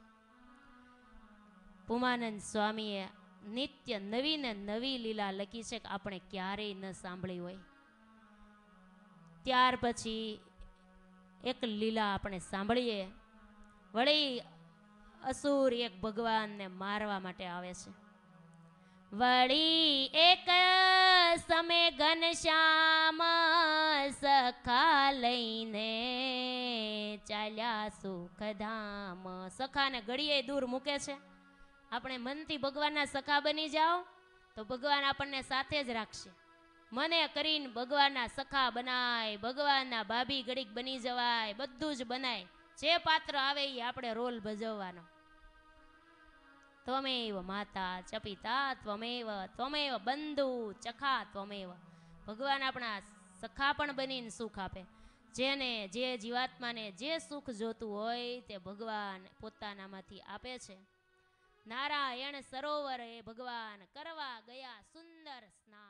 પુમાનંદ સ્વામીએ નિત્ય નવી ને નવી લીલા લખી છે કે આપણે ક્યારેય ન સાંભળી હોય. ત્યાર પછી એક લીલા આપણે સાંભળીએ. વળી અસુર એક ભગવાનને મારવા માટે આવે છે. વળી એક સમય ઘનશ્યામ સખા લઈને ચાલ્યા સુખધામ. સખાને ઘડીએ દૂર મૂકે છે. આપણે મનથી ભગવાનના સખા બની જાઓ તો ભગવાન આપણને સાથે જ રાખશે. મને કરીને ભગવાનના સખા બનાય, ભગવાનના ભાભી ઘડીક બની જવાય, બધું જ બનાય. જે પાત્ર આવે એ આપણે રોલ ભજવવાનો. ત્વમેવ માતા ચ પિતા ત્વમેવ ત્વમેવ બંધુ ચખા ત્વમેવ. ભગવાન આપણા સખા પણ બનીને સુખ આપે. જેને જે જીવાત્માને જે સુખ જોતું હોય તે ભગવાન પોતાનામાંથી આપે છે. નારાયણ સરોવરે ભગવાન કરવા ગયા સુંદર સ્નાન.